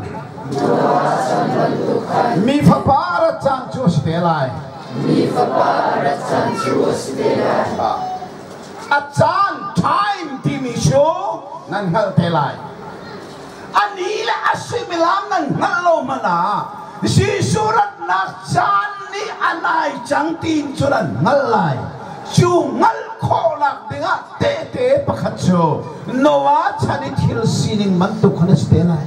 มีฟ้าป่าระจันชูสเตลัยมีฟ้าป่าระจันชูสเตลัยอาจารย์ time ที่มีโชว์นั่นเฮลเตลัยอันนี้แหละอาศัยเวลานั่นนั่นเรามันอ่ะสิสุรัตนักจันนี่อันไหนจังตีนสุรัตนั่นเลยจูงัลโคลักเด้งเตะเตะปะขัดโชโนวาชันทิลซีนิงมันตุขันสเตลัย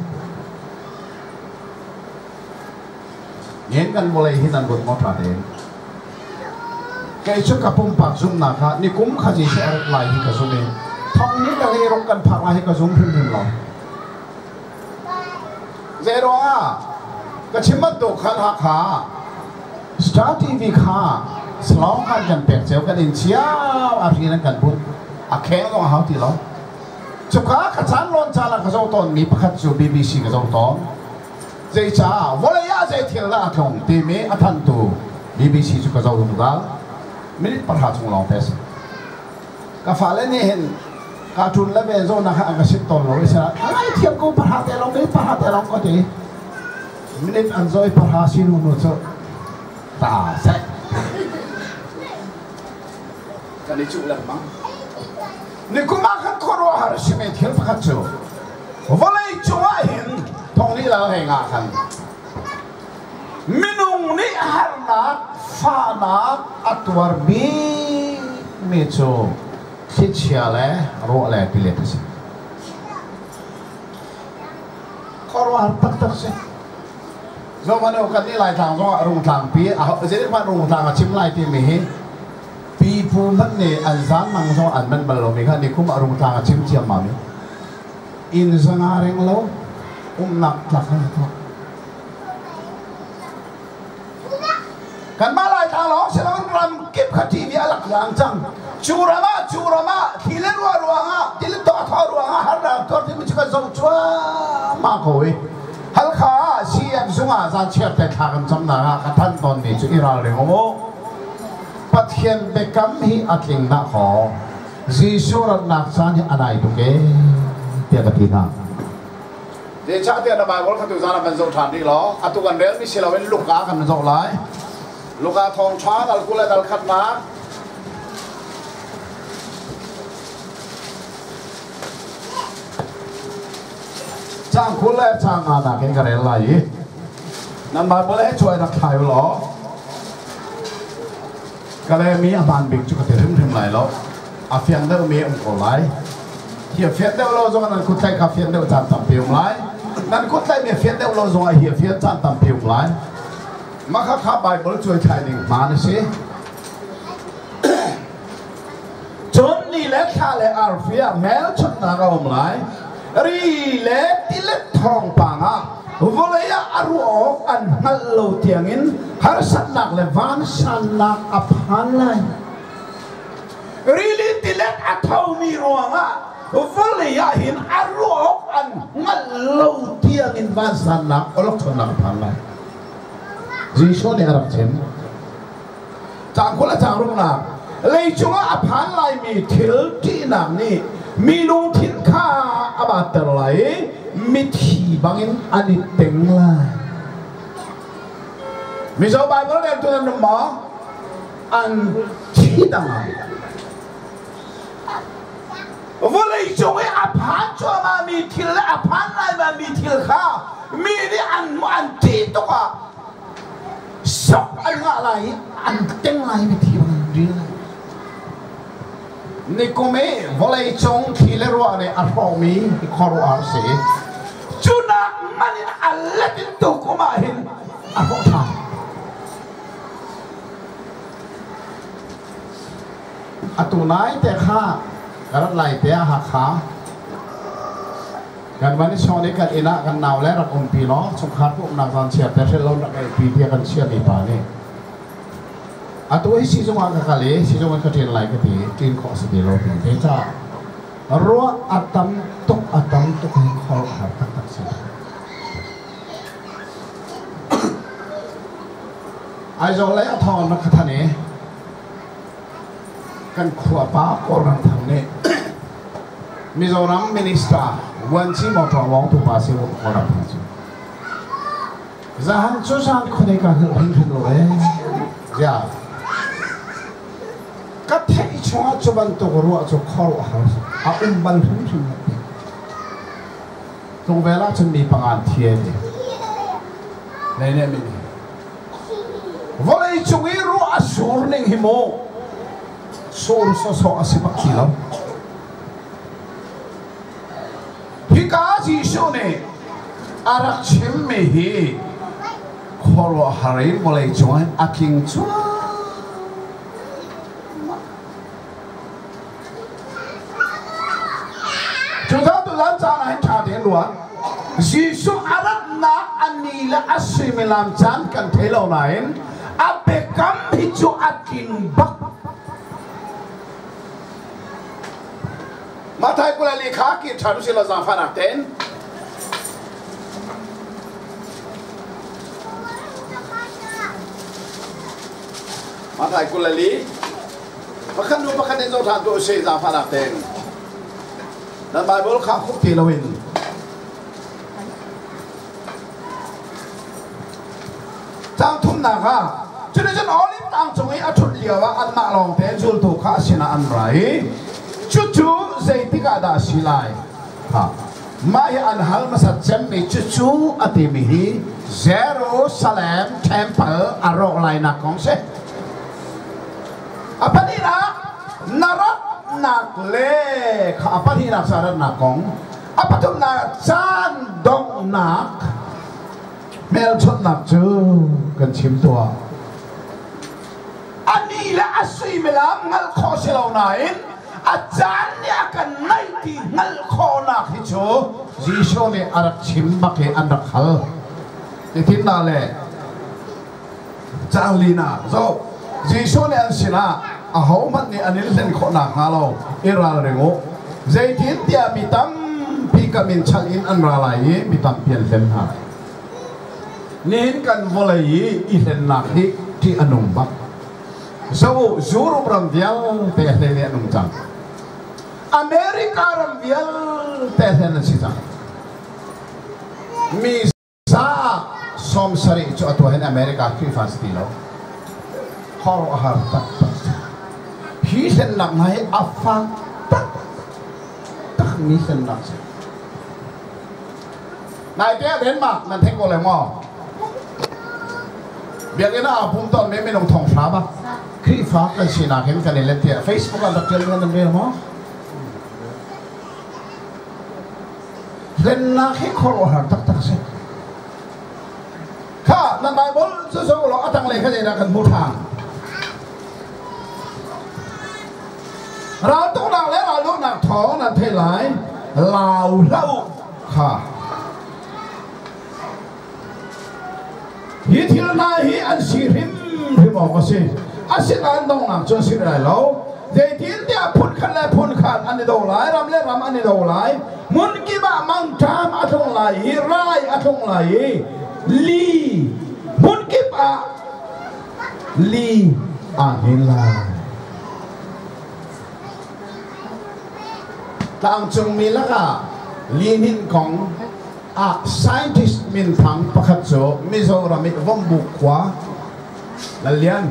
เห็นกันบ่เลยที่นั่นบนมอทาเดนแกชุกกับปุ่มปากซุ่มนาคานี่กุ้มขจีเสียอะไรที่กระซุ่มเองท้องนี้ก็เลยรบกันผักอะไรกระซุ่มพิมพ์พิมพ์หรอเจรว่าก็ชิมัดตุขันหักขาสตาร์ทีวีขาสลองกันกันเปียกเจียวกันอินเชียวอารีนันกันบุญอาแข็งต้องหาที่หรอชุกขากระชันล้นจาละกระโจตอนมีประคัตจูบีบีซีกระโจตอนเจ้าจ้าวลายาเจ้าเที่ยวละคงตีเมอทันตูบีบีซีชุกกระโจตรงนั้นไม่ได้ประหารจงลองเทสกาฟ้าเล่นนี่เห็นการทุนและเบนโซนะคะอันกสิตตอนเราไม่ใช่อะไรเทียบกูประหารแต่เราไม่ประหารแต่เราก็ดีไม่ได้อันซอยประหารสินุนุโซตาเสะกันดิจูเล่มั้งนี่กูมาขันคอรัวหาร์ชิเมทเที่ยวประคัตจูวลายจัวเห็นตรงนี้เราเห็นอาคันมินุงนี่ฮาร์นักฟานักอัตวาร์บีเมโชคิดเชียร์เลยรู้อะไรพิเลตสิคอรัวหาร์ตักตักสิโซมันเอากันนี่ลายทางโซรุ่งทางปีอ่ะเจริญมารุ่งทางชิมลายที่มีปีพูนักเนี่ยอันซันมังโซอันมันบอลลูมีค่ะนี่คุ้มรุ่งทางชิมเชียร์มามีอินสังหาริงโลอุ้มหนักหลักนะทุกกันมาลายทางหลอกเสร็จแล้วรำเก็บขจีมีอะไรหลังจังจูรามาจูรามาที่เล่นว่ารัวงะที่เล่นต่อท่อรัวงะฮัลโหลตัวที่มันจะก็ส่งชัวมาคุยฮัลข้าเสียงสุงาจานเชื่อแต่ทางจำนากระทันตอนนี้จุอิราเรื่องโมปัจเจียนเบกัมฮีอัดลิงนักขอจีสุรัตนักจานที่อะไรตุเกเตียกตีนาเดี๋ยวชาติอันดับวันขัตุจานะเป็นโซทานดีหรออัตุกันเรื่องนี้เชื่อว่าเป็นลูกค้ากันเป็นโซไลลูกค้าทองช้าดัลกุเลดัลขัดมาจ้างกุเลจ้างงานนักเองกันอะไรนั่นมาบอกเลยช่วยนักขายหรอก็เลยมีอาบานบิ๊กจุกเตริมถึงไหนแล้วอาเฟียนเดอร์มีองค์กรไหลเฮียเฟียนเดอร์เราจงนั้นคุดใจกับเฟียนเดอร์จานตับเปียวไหลนั่นคุดใจมีเฟียนเดอร์เราจงไอเฮียเฟียนจานตับเปียวไหลมาข้าข้าใบบอลช่วยไทยหนึ่งมาหน่อยสิจนนี่เล็กข้าเลยอาร์เฟียแม้ชุดนักเอาไหลรีเล็กที่เล็กทองปังอ่ะวลายอารูออกอันฮัลโหลเทียงินฮาร์สันนักเลวันสันนักอภันเลยรีลิติเล็กอัฐาวมีรวงอ่ะวลายหินอารูออกอันฮัลโหลเทียงินวันสันนักอลักษณะอภันเลยจีโชนี่อารักเชนจางคนละจางรุ่งนักเลยจงอภันเลยมีทิลที่นักนี่มีลุงทินข้าอาบัตรเลยมิถีบางอินอันนี้เต็งเลยมิชอบไปบอกเรื่องตัวนั้นหมออันที่ต่างว่าเลยจงไอ้อภันชัวมามีทิลอภันอะไรมามีทิลข้ามีนี่อันอันที่ตัวสอบอันอะไรอันเต็งเลยมิถีบางอินนี่กูไม่ว่าเลยจงที่เลรัวเนี่ยอันพอมีขอรู้อาเสียจุนักมันอันเล็กตัวกูมาเห็นอันพอทำอันตัวไหนแต่ข้ากระไรแต่หักขากันวันนี้ชอบนี้กันอินะกันหนาวและรักอมปีน้องสงครามพวกนางตอนเชียร์แต่เช่นเราไอ้ปีเทียกันเชียร์ในป่านี่อ à tôi si trong hàng cái lẽ si trong cái chuyện lại cái gì tin khó sự điều thì thế cha rua atam tok atam tok khó hạt tắc tắc gì ai rồi lấy thon nó cái này kan khua pa orang thằng này Mizoram minister wan chi mo thong wong tu pa si orang thằng chứ zahan chu san khone ka hil hin hin lo e ya ka thei chunga chuban to ro chu khol ha a um ban hin hin tong vela chen mi pangan thie ni nei ne mi volei chungi ru asur ning himo sur so so asipak kilo hika ji shone arak chim me hi kholo hari volei chunga aking chua chúng ta làm cha này cha đến luôn Giêsu arak na anila asimilam chan kan thelo nain apekam hichu akin bak Matai kula likha ki thanu sila zafa nakten Matai kula li Makan lu makan enzo than tu se zafa nakten Dan Bible kha khuk ti lawin Chang thum na kha cho nên olive tang chung ấy athut liawa an na long te jul tu kha sina an rai chu chu zai tika da silai ha mai an hal masat chem mi chu chu atimi hi Jerusalem temple aro lai na kong se apani na narat nak le kha apani na sarat na kong apatum na chan dong nak mel chot nak chu kan chim tua ani la asui melam ngal kho selo nain ajan ni akan nai ti ngal kho na hi chu Giêsu ne arak chim make anak hal ti tin na le changlina zo Giêsu ne an sina a ho man ni anil len kho na halo iral rengo zaitin tia mitam pi kamin chalin an ra lai mitam pian lem ha nin kan volei ilen na hi ti anum bak so zuru bram dial te te ne anum chang America ram dial te te na si chang mi sa som sari chu atwa hen America ki fastilo khor har tak hi sen nak nai afang tak tak mi sen nak nai te den mak nan thek ko le mo biar ina apun ton me me nong thong sa ba kri fa kan sina ken kan le te Facebook an tel ngan me mo len na he khor har tak tak se kha nan Bible so so lo atang le kha je na kan mu thang ra tu na le ra lu na tho na the lai lao lau kha hi thil na hi an sirim hi mo ko si asin an dong na cho si rai lo de tin dia phun khan la phun khan an do lai ram le ram an do lai mun ki ba mang tham athong lai hi rai athong lai li mun ki ba li a hin lai tang chung mi la ka li hin kong a scientist min thang pakhat cho Mizoram mit vom bu kwa lalian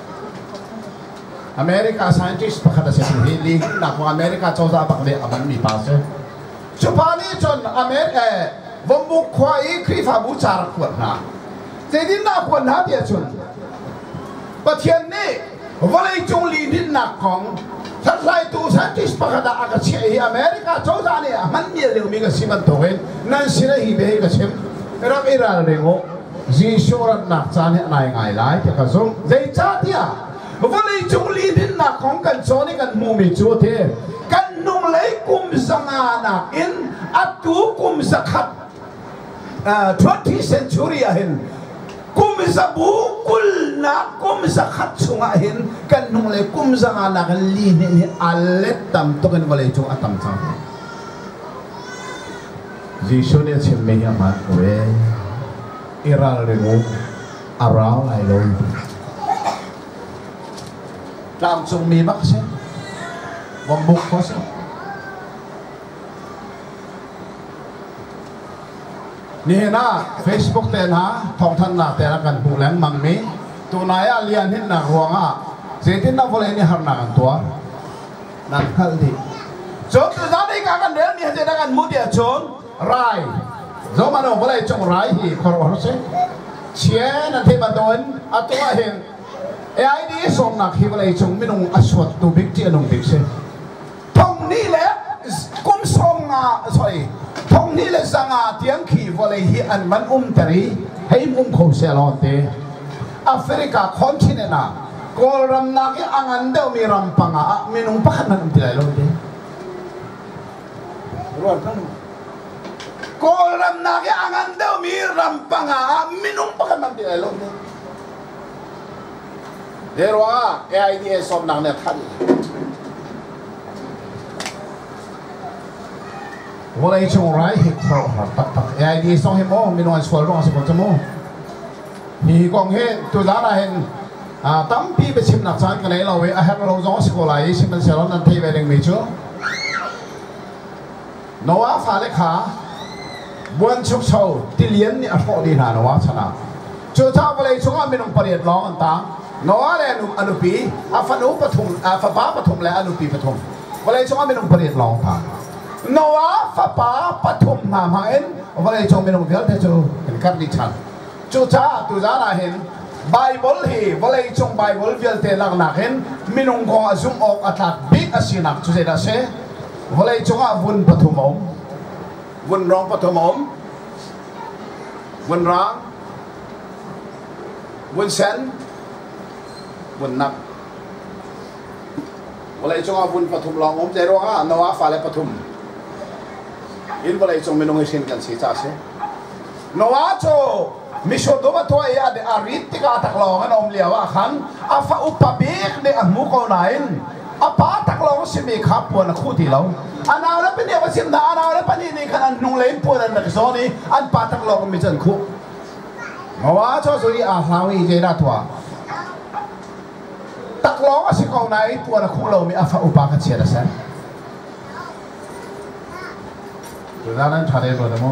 America scientist pakhat se hi li na ko America cho za pak de aban mi pa se chupani chon America vom bu kwa i kri fa bu char ko na te din na ko na dia chun pa thian ni volei chung li din na kong thật lại tu scientist pakhat a ka che hi America cho za ni man ni le mi ka siman to hen nan sina hi be ka chem ra ira re ngo Giêsu rat nak cha ne nai ngai lai te ka zong dei cha tia volei chung li din na kong kan cho ni kan mu mi chu the kan nung lei kum sanga na in atu kum sakhat twentieth century a hin kum za bu kul na kum za khat chunga hin kan nung le kum za nga na kan li ni ni alet tam to kan wale chu atam cha Jisu ne chim me ya ma we iral re ngo arao lai lo làm chung mi bác sẽ vòng bục có sẽ nè na Facebook tên ha thong thân na tên là cần phụ lén mang mi tụ này à liền hết na huang à chỉ tin na vô lên ni har na kan tua nan khal đi chốn từ giá đi cả kan đến ni chỉ đang kan mua địa chốn rai giống mà nó vô lên trong rai thì khó khó sẽ chia na thêm mà đồn à tua hiện ai đi xong nạc khi vào trong mình ông aswat tu big chia nông big se thông ni lệ cũng xong à sorry thông ni lệ sang à tiếng khi vào đây hi anh vẫn um tari hay um khâu xe lon te Africa continent à cô ram nạc cái anh anh đâu mi ram pang à mình ông bắt mình đi lại lon te rồi không cô ram nạc cái anh anh đâu mi ram pang à mình ông bắt mình đi lại lon te để rồi ai đi xong năng này thân, vô đây chung rải hết rồi, bắt bắt ai đi xong hết mô, mình nói xóa rồi sẽ có chấm mô, thì còn hết, tôi giá là hết, à tấm pi bị chìm nạp sang cái này là vậy, à hết lâu rồi sẽ có lại, chìm mình sẽ nói nên thấy về đằng mấy chỗ, Noah phá lệ khá, buôn chúc sầu, tỷ liên ni ở phố đi hà Noah chana, chúng ta vô đây chung mình không phải để lo anh ta Noah le anu anu pi afanu pathum afapa pathum le anu pi pathum wale chong minung parit long pa Noah fapa pathum ma ma en wale chong minung vial the chu in kat di chan chu cha tu za la hen Bible hi wale chong Bible vial te lang na hen minung ko azum ok atak big asinak chu se da se wale chong a vun pathum om vun rong pathum om vun rang vun sen vun nắp, vậy là chúng ta vun pathum long om zero ha, Noah phá lệ pathum, in vậy là chúng mình nói xin cần sĩ cha se, Noah cho mission đó mà thôi à để arit tika tak long anh om liao à khăn, à phá upabik để anh mua câu này, à phá tak long xin mình khắp buồn là khu thì lâu, anh nào đó bên này có xin nào nào đó bên này này khăn anh nung lấy buồn anh được số này, anh phá tak long mình chân khu, Noah cho rồi à lao đi chơi ra thua. Tak long asi kau nai tu ada kulau mi afa upakat siapa sen. Tujuan cari tu demo.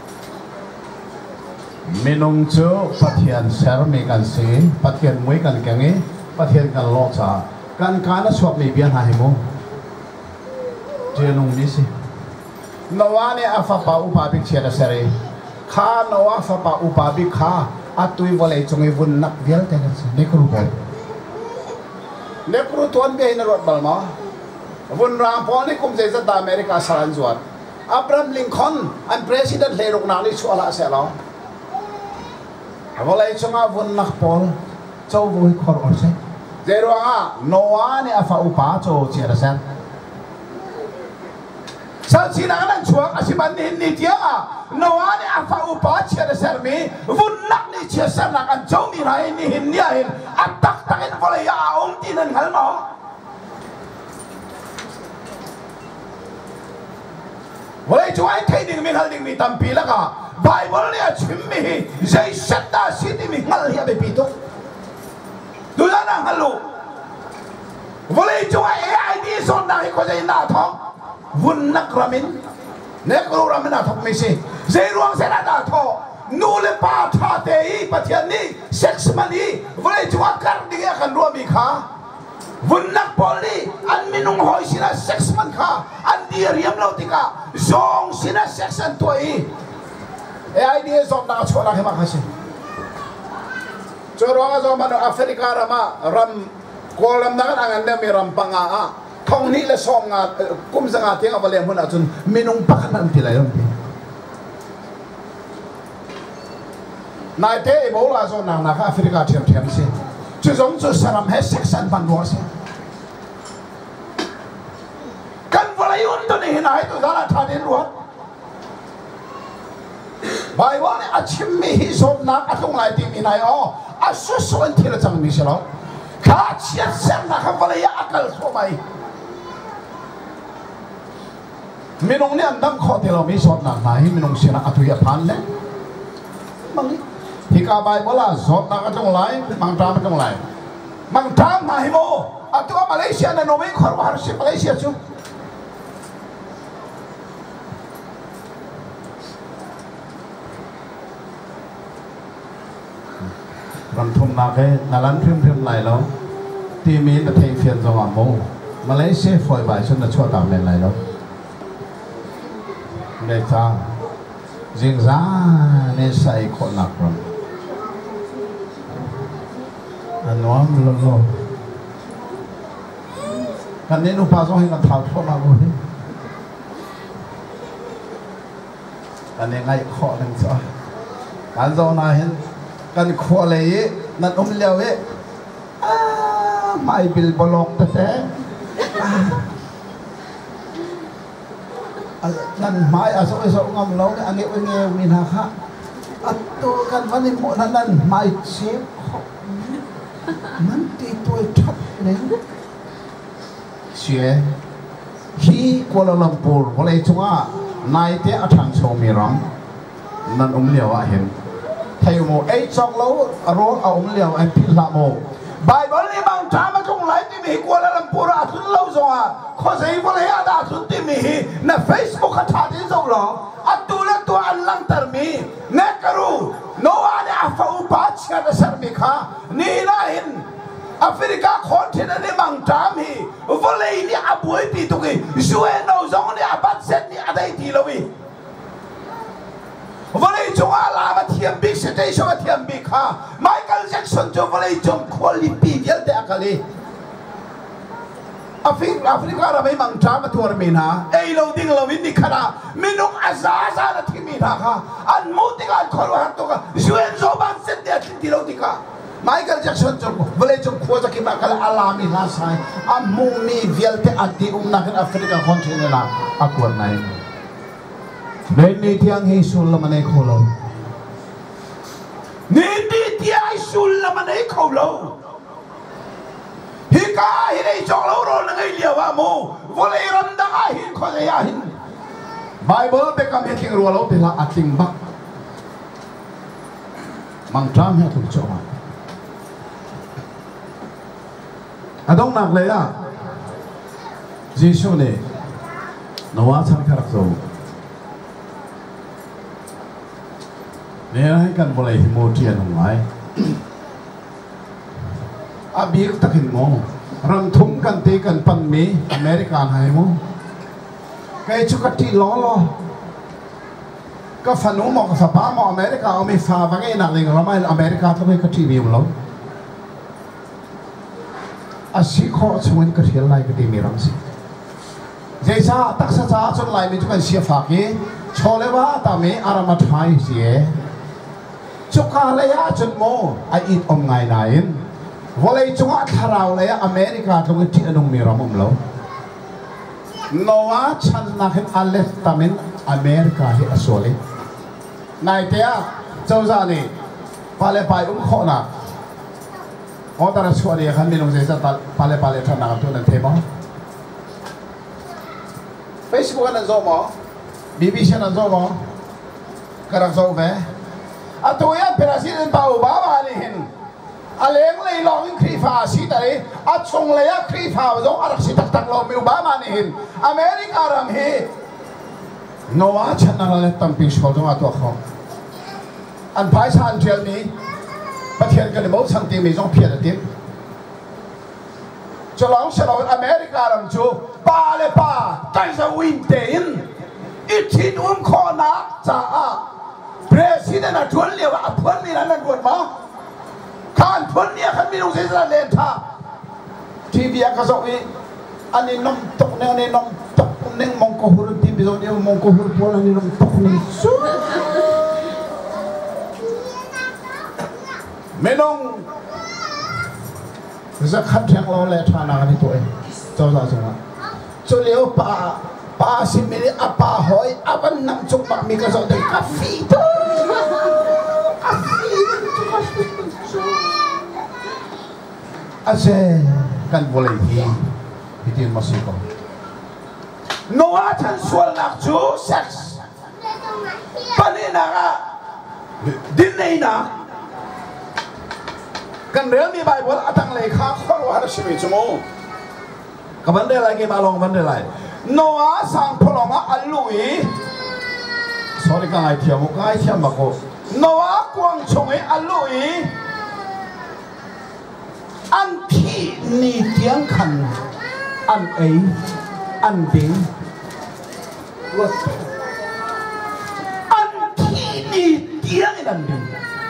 Minung tu patian ser mi kan si, patian mui kan kengi, patian kan locha, kan kana suap mi bian hahimu. Jenung mi si. Noah ni afa pa upabik siapa seri. Kha Noah afa pa upabik kha atui boleh cungi vun nak vial tekan si. Nekrubol. Nekru tuan biaya narot balma, vun rampol ni kum jasa da Amerika saran zuat, Abraham Lincoln, an presiden leruk nani suala selo, awalai cunga vun nakpol, cow vui kor orse, zero a Noah ni afa upa cow ciara sen, sal sinanan cuak asiman ni ni dia a Noah ni afa upa ciara sen mi, vun nak ni ciara sen akan cow mi rai ni hin dia hin, atak takin boleh ya om tinan hal mo. Boleh cuai thay ding mi hal ding mi tampi lah ka. Bible ni acim mi, zai seta siti mi hal ya bepitu. Tulan ang halu. Boleh cuai A I di son na iko zai na thok, vun nak ramin, nekru ramin na thok mi si, zai ruang se na na thok. Nule pa tha te hi pathian ni sex mani vole chua kar dinge kan ro mi kha vun nak pol ni an minung hoi sina sex man kha an dia riam lo tika zong sina sex an to hi e ai dia zong na chola he ma kha si choro zo man Afrika rama ram kolam na kan angan mi ram panga a thong ni le som nga kum zanga tiang avale mun achun minung pakan an tilai ron nai te bố là do nàng nạc Africa thiam thiam si, chứ giống cho salam hết section ban đua si, kan vlei un tu ni nai tu zala tha din ruat, bai wa ni a chim mi hi sop na a tung lai ti mi nai o a su su an thil chang mi se lo kha chiat sem na kha vale ya akal so mai minung ne an dam kho te lo mi sop na na hi minung se na atu ya phan le mang hi ka bai bola sop na ka tung lai mang ta ma tung lai mang ta ma hi mo atu Malaysia na no me khor har se Malaysia chu Ram thum na ke nalan phim phim lai lo ti mi na thei phian zo mo Malaysia phoi bai chun na chua tam len lai lo ne ta jing za ne sai kho nak ram anom lo lo kan ne nu pa zo hin kan thau tho ma go ni kan ne ngai kho nang cho kan zo na hin kan kho le nan um leo e a mai bil bolok ta te nan mai a so so ngam lo ne ange nge min ha kha atto kan mani mo nan mai chep man ti toi thap ne Xue hi Kuala Lumpur boleh cuma naik dia atang somiram nan umliau ahin thay mo ai chong lâu ro a umliau ai pil la mo Bible ni bang chama chung lai ti mi Kuala Lumpur a thun lâu zo a kho sei boleh ada thun ti mi na Facebook a tha din zo lo atula tu an lang tar mi ne karu no ane afa upa chia da sar mi kha ni na hin Afrika kontinent ni mang tam hi volei ni abuai pi tu ki zue no zong ni abat set ni adai ti lo wi volei chung ala ma thiam big station ma thiam big ha Michael Jackson jo volei chung kholi pi yel te akali Afrika Afrika ra mai mang tam ma tur min ha ei lo ding lo win ni khara minung aza za na thi mi tha kha an mu ti kan khol ha to ka zue zo ban set de ti lo ti ka Michael Jackson jom boleh jom kuasa kita kalau alami rasai amumi vielte ati umnakan Afrika kontinent la aku nai ni tiang hisul lamane kholo ni di tiang hisul lamane kholo hika hire jolo ro ngai liawa mo boleh ronda ahin khole ahin Bible bekam heking rualo tela ating bak mangtram he tu choma Adong nak le ya Jisu ne Nawa chang kharak zo Ne hai kan boleh himu tian ngai Abik takin mo ram thum kan te kan pan mi American hai mo Kai chukati lo lo Ka fanu mo ka fa pa mo America o mi fa vangai na ling ramai America to ka ti mi lo Asik kok cuman kerja lai ke tim orang sih. Jasa tak saja cuman lai itu kan siapa ke? Cholewa tami aramat hai sih. Cuka laya cuman mo ait om ngai lain. Boleh cuma karau laya Amerika tu kita anung miram om lo. Noah chan nakin alef tamin Amerika hi asole. Nai tia jauh ni, pale pai um kho na. Oh, taras ko dia kan minum saya pale pale tanah tu nanti mau. Facebook kan nanti mau, B B C nanti mau, kerang zau be. Atau ya presiden tahu bawa ni hin. Aleng lei longin krifa si tadi, atong leya krifa zau arak si tak tak lo miu bawa ni hin. Amerika ram he. Noah cina lalet tampil sekolah tu atau kau. An paisan jual ni. Bắt hiện cái mẫu sang tiền mình trong phiền là tiền cho lóng sẽ nói America làm chú ba lệ ba cái sao win tiền ít chín um khó nát cha à president là chuẩn liệu à chuẩn mình là làm chuẩn mà khan chuẩn nia khan mình không sẽ ra lên tha ti vi cái sao ấy anh ấy nông tộc này anh ấy nông tộc nên mong có huru ti vi rồi mong có huru anh ấy nông tộc này Menong zakat yang lo le thana ni tu eh. Cho ra cho ra. Cho leo pa pa si mi apa hoi aban nam chuk mak mi ka zo dei ka fi to ka fi ase kan boleh hi itu masih kau Noah chan sual nak chu sex pani naga din nei na kan real mi Bible atang lekha khor har simi chumo ka vấn đề lại cái balong vấn đề lại Noah sang polonga alui sorry ka ngai thiam mo kai thiam ba ko Noah quang chung ấy alui an phi ni tiếng khăn an ấy an tiếng an phi ni tiếng an tiếng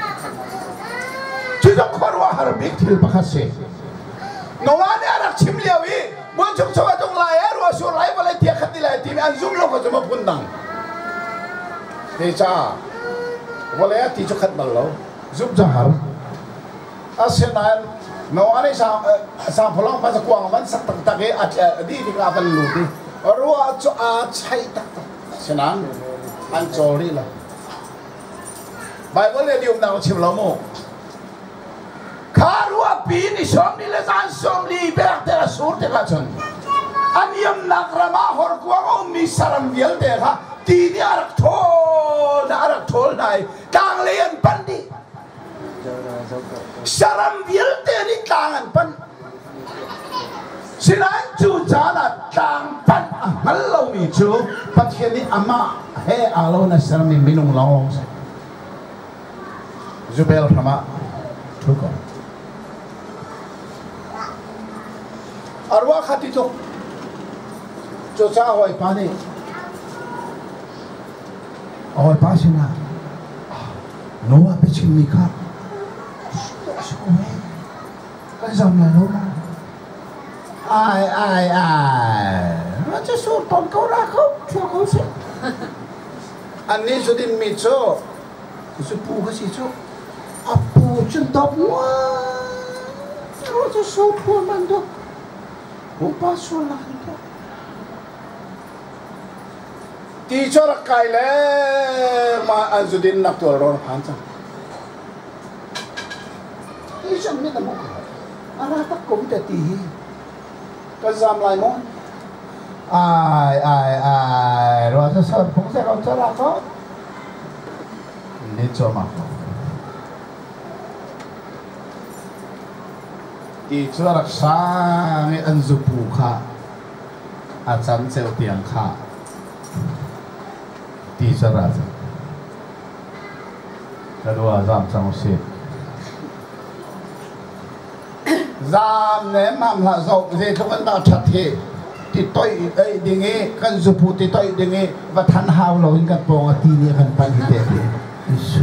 chỉ có khoa hoa har big thil pakhat se Noah ne arak chim liawi bon chuk chuk atong lai ro su lai balai tia khati lai ti an zoom lo ko chuma pundang te cha wala ti chuk khat bal lo zoom cha har asenan Noah ni sa sa pholong pa sa kuang man sak tak tak e at di di ka ban lu ti ro a cho a chai tak senan an chori la Bible le dium na chim lo mo Karua bini som ni le zan som li ber te sur te la chon aniam nakrama hor kwa mi saram vial te ha ti ni arak thol na arak thol nai tang len pandi saram vial te ni tangan pan sinan chu jana tang pan mal lo mi chu pathian ni ama he alo na saram mi minung long Zubel Rama Tuko arwah hati tu, cuaca awal panik, awal pasina, Noah pecing nikah, kan zaman lalu, ai ai ai, macam sultan kau rakau, cuma kau sih, ani sudah mico, sepuh kasih tu, apa centap wah, macam sultan mandu. Upa sulah itu. Teacher kaile ma Azudin nak tuar orang panjang. Teacher ni tak muka. Arah tak kau tidak tihi. Kazam lain mon. Ai ai ai. Rasa sar pun saya kau cakap kau. Ni cuma kau. Di chuarak sang an zupu kha a chan cheu tiang kha ti chara cha kadwa zam chang se zam ne mam la zo je thong an ba that the ti toi ai dinge kan zupu ti toi dinge va than haw lo in kan pong ti ni kan pan hi te isu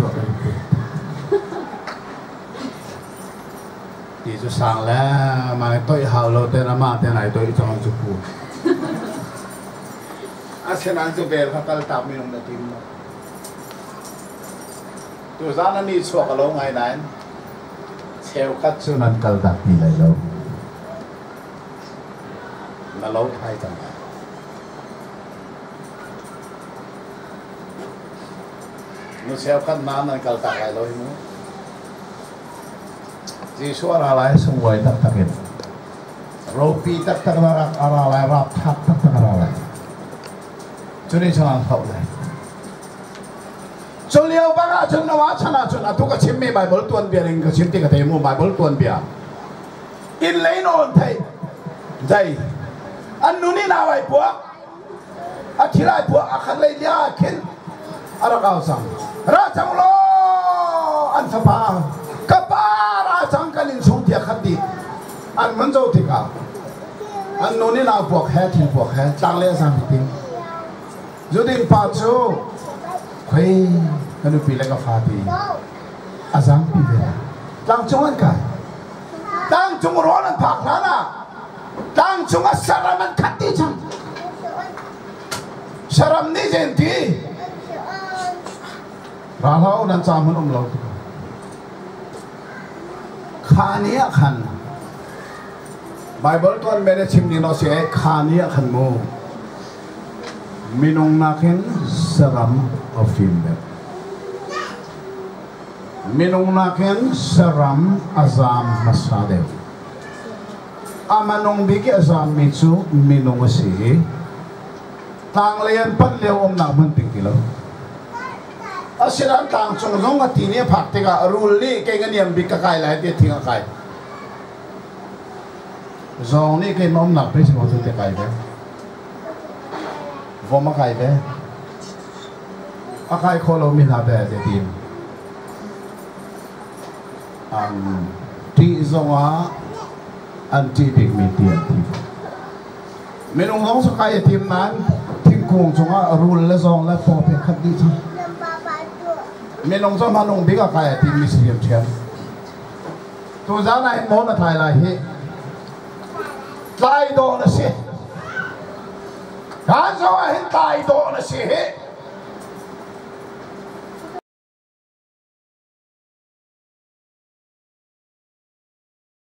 thì chú sang là mà tôi hào lâu tên là mà tên này tôi cho anh chụp phù à xem anh chụp về các tao mình không được tìm đâu tôi ra nó đi suốt cái lâu ngày này theo cách chú nên cần đặt đi lại lâu là lâu thay chẳng hạn nó theo cách nào nên cần đặt lại lâu nữa Jisu aralai semua tak takin, ropi tak tak aralai aralai rap tak tak tak aralai. Jadi jangan tahu leh. Soliau baga jeng nawa chana chana tu ka chimmi Bible tuan biar ing ka chimti ka temu Bible tuan biar. In lain on thai, jai. Anu ni nawai puak, akhilai puak akan lay dia kin. Arakau sang, rajang lo ansapa. Kapara sangkalin sungtia khati an manjau tika an noni na buak he thi buak he changle sang ting jodin pa chu khoi kanu pile ka phati azam pi ve tang chung an kai tang chung ron an phak na na tang chung asaraman khati chang saram ni jenti ralau dan chamun um lo khania khan Bible tuan mere chimni no se khania khan mo minung nakin seram afim dep minung nakin seram azam masade amanong bigi azam mitsu minung asi tang lian pan leo om nak menting kilo asiran tang chung zong ati ni phak te ga rul ni ke nganiam big ka kai lai te thinga kai zong ni ke nom nak pe si mo te kai be vô mà cái bé, à cái khó lâu mình làm bé để tìm, anh chị dòng á, anh chị biết mình tiền tìm, mình ông nói số cái tìm nán, tìm cùng chúng á, rule là dòng là phổ biến khắc đi chứ, mình ông nói mà ông biết cái tìm mình xem xem, tôi giá này muốn là thay lại hết, lại đồ là gì? Hãy subscribe cho kênh Ghiền Mì Gõ để không bỏ lỡ những video hấp dẫn.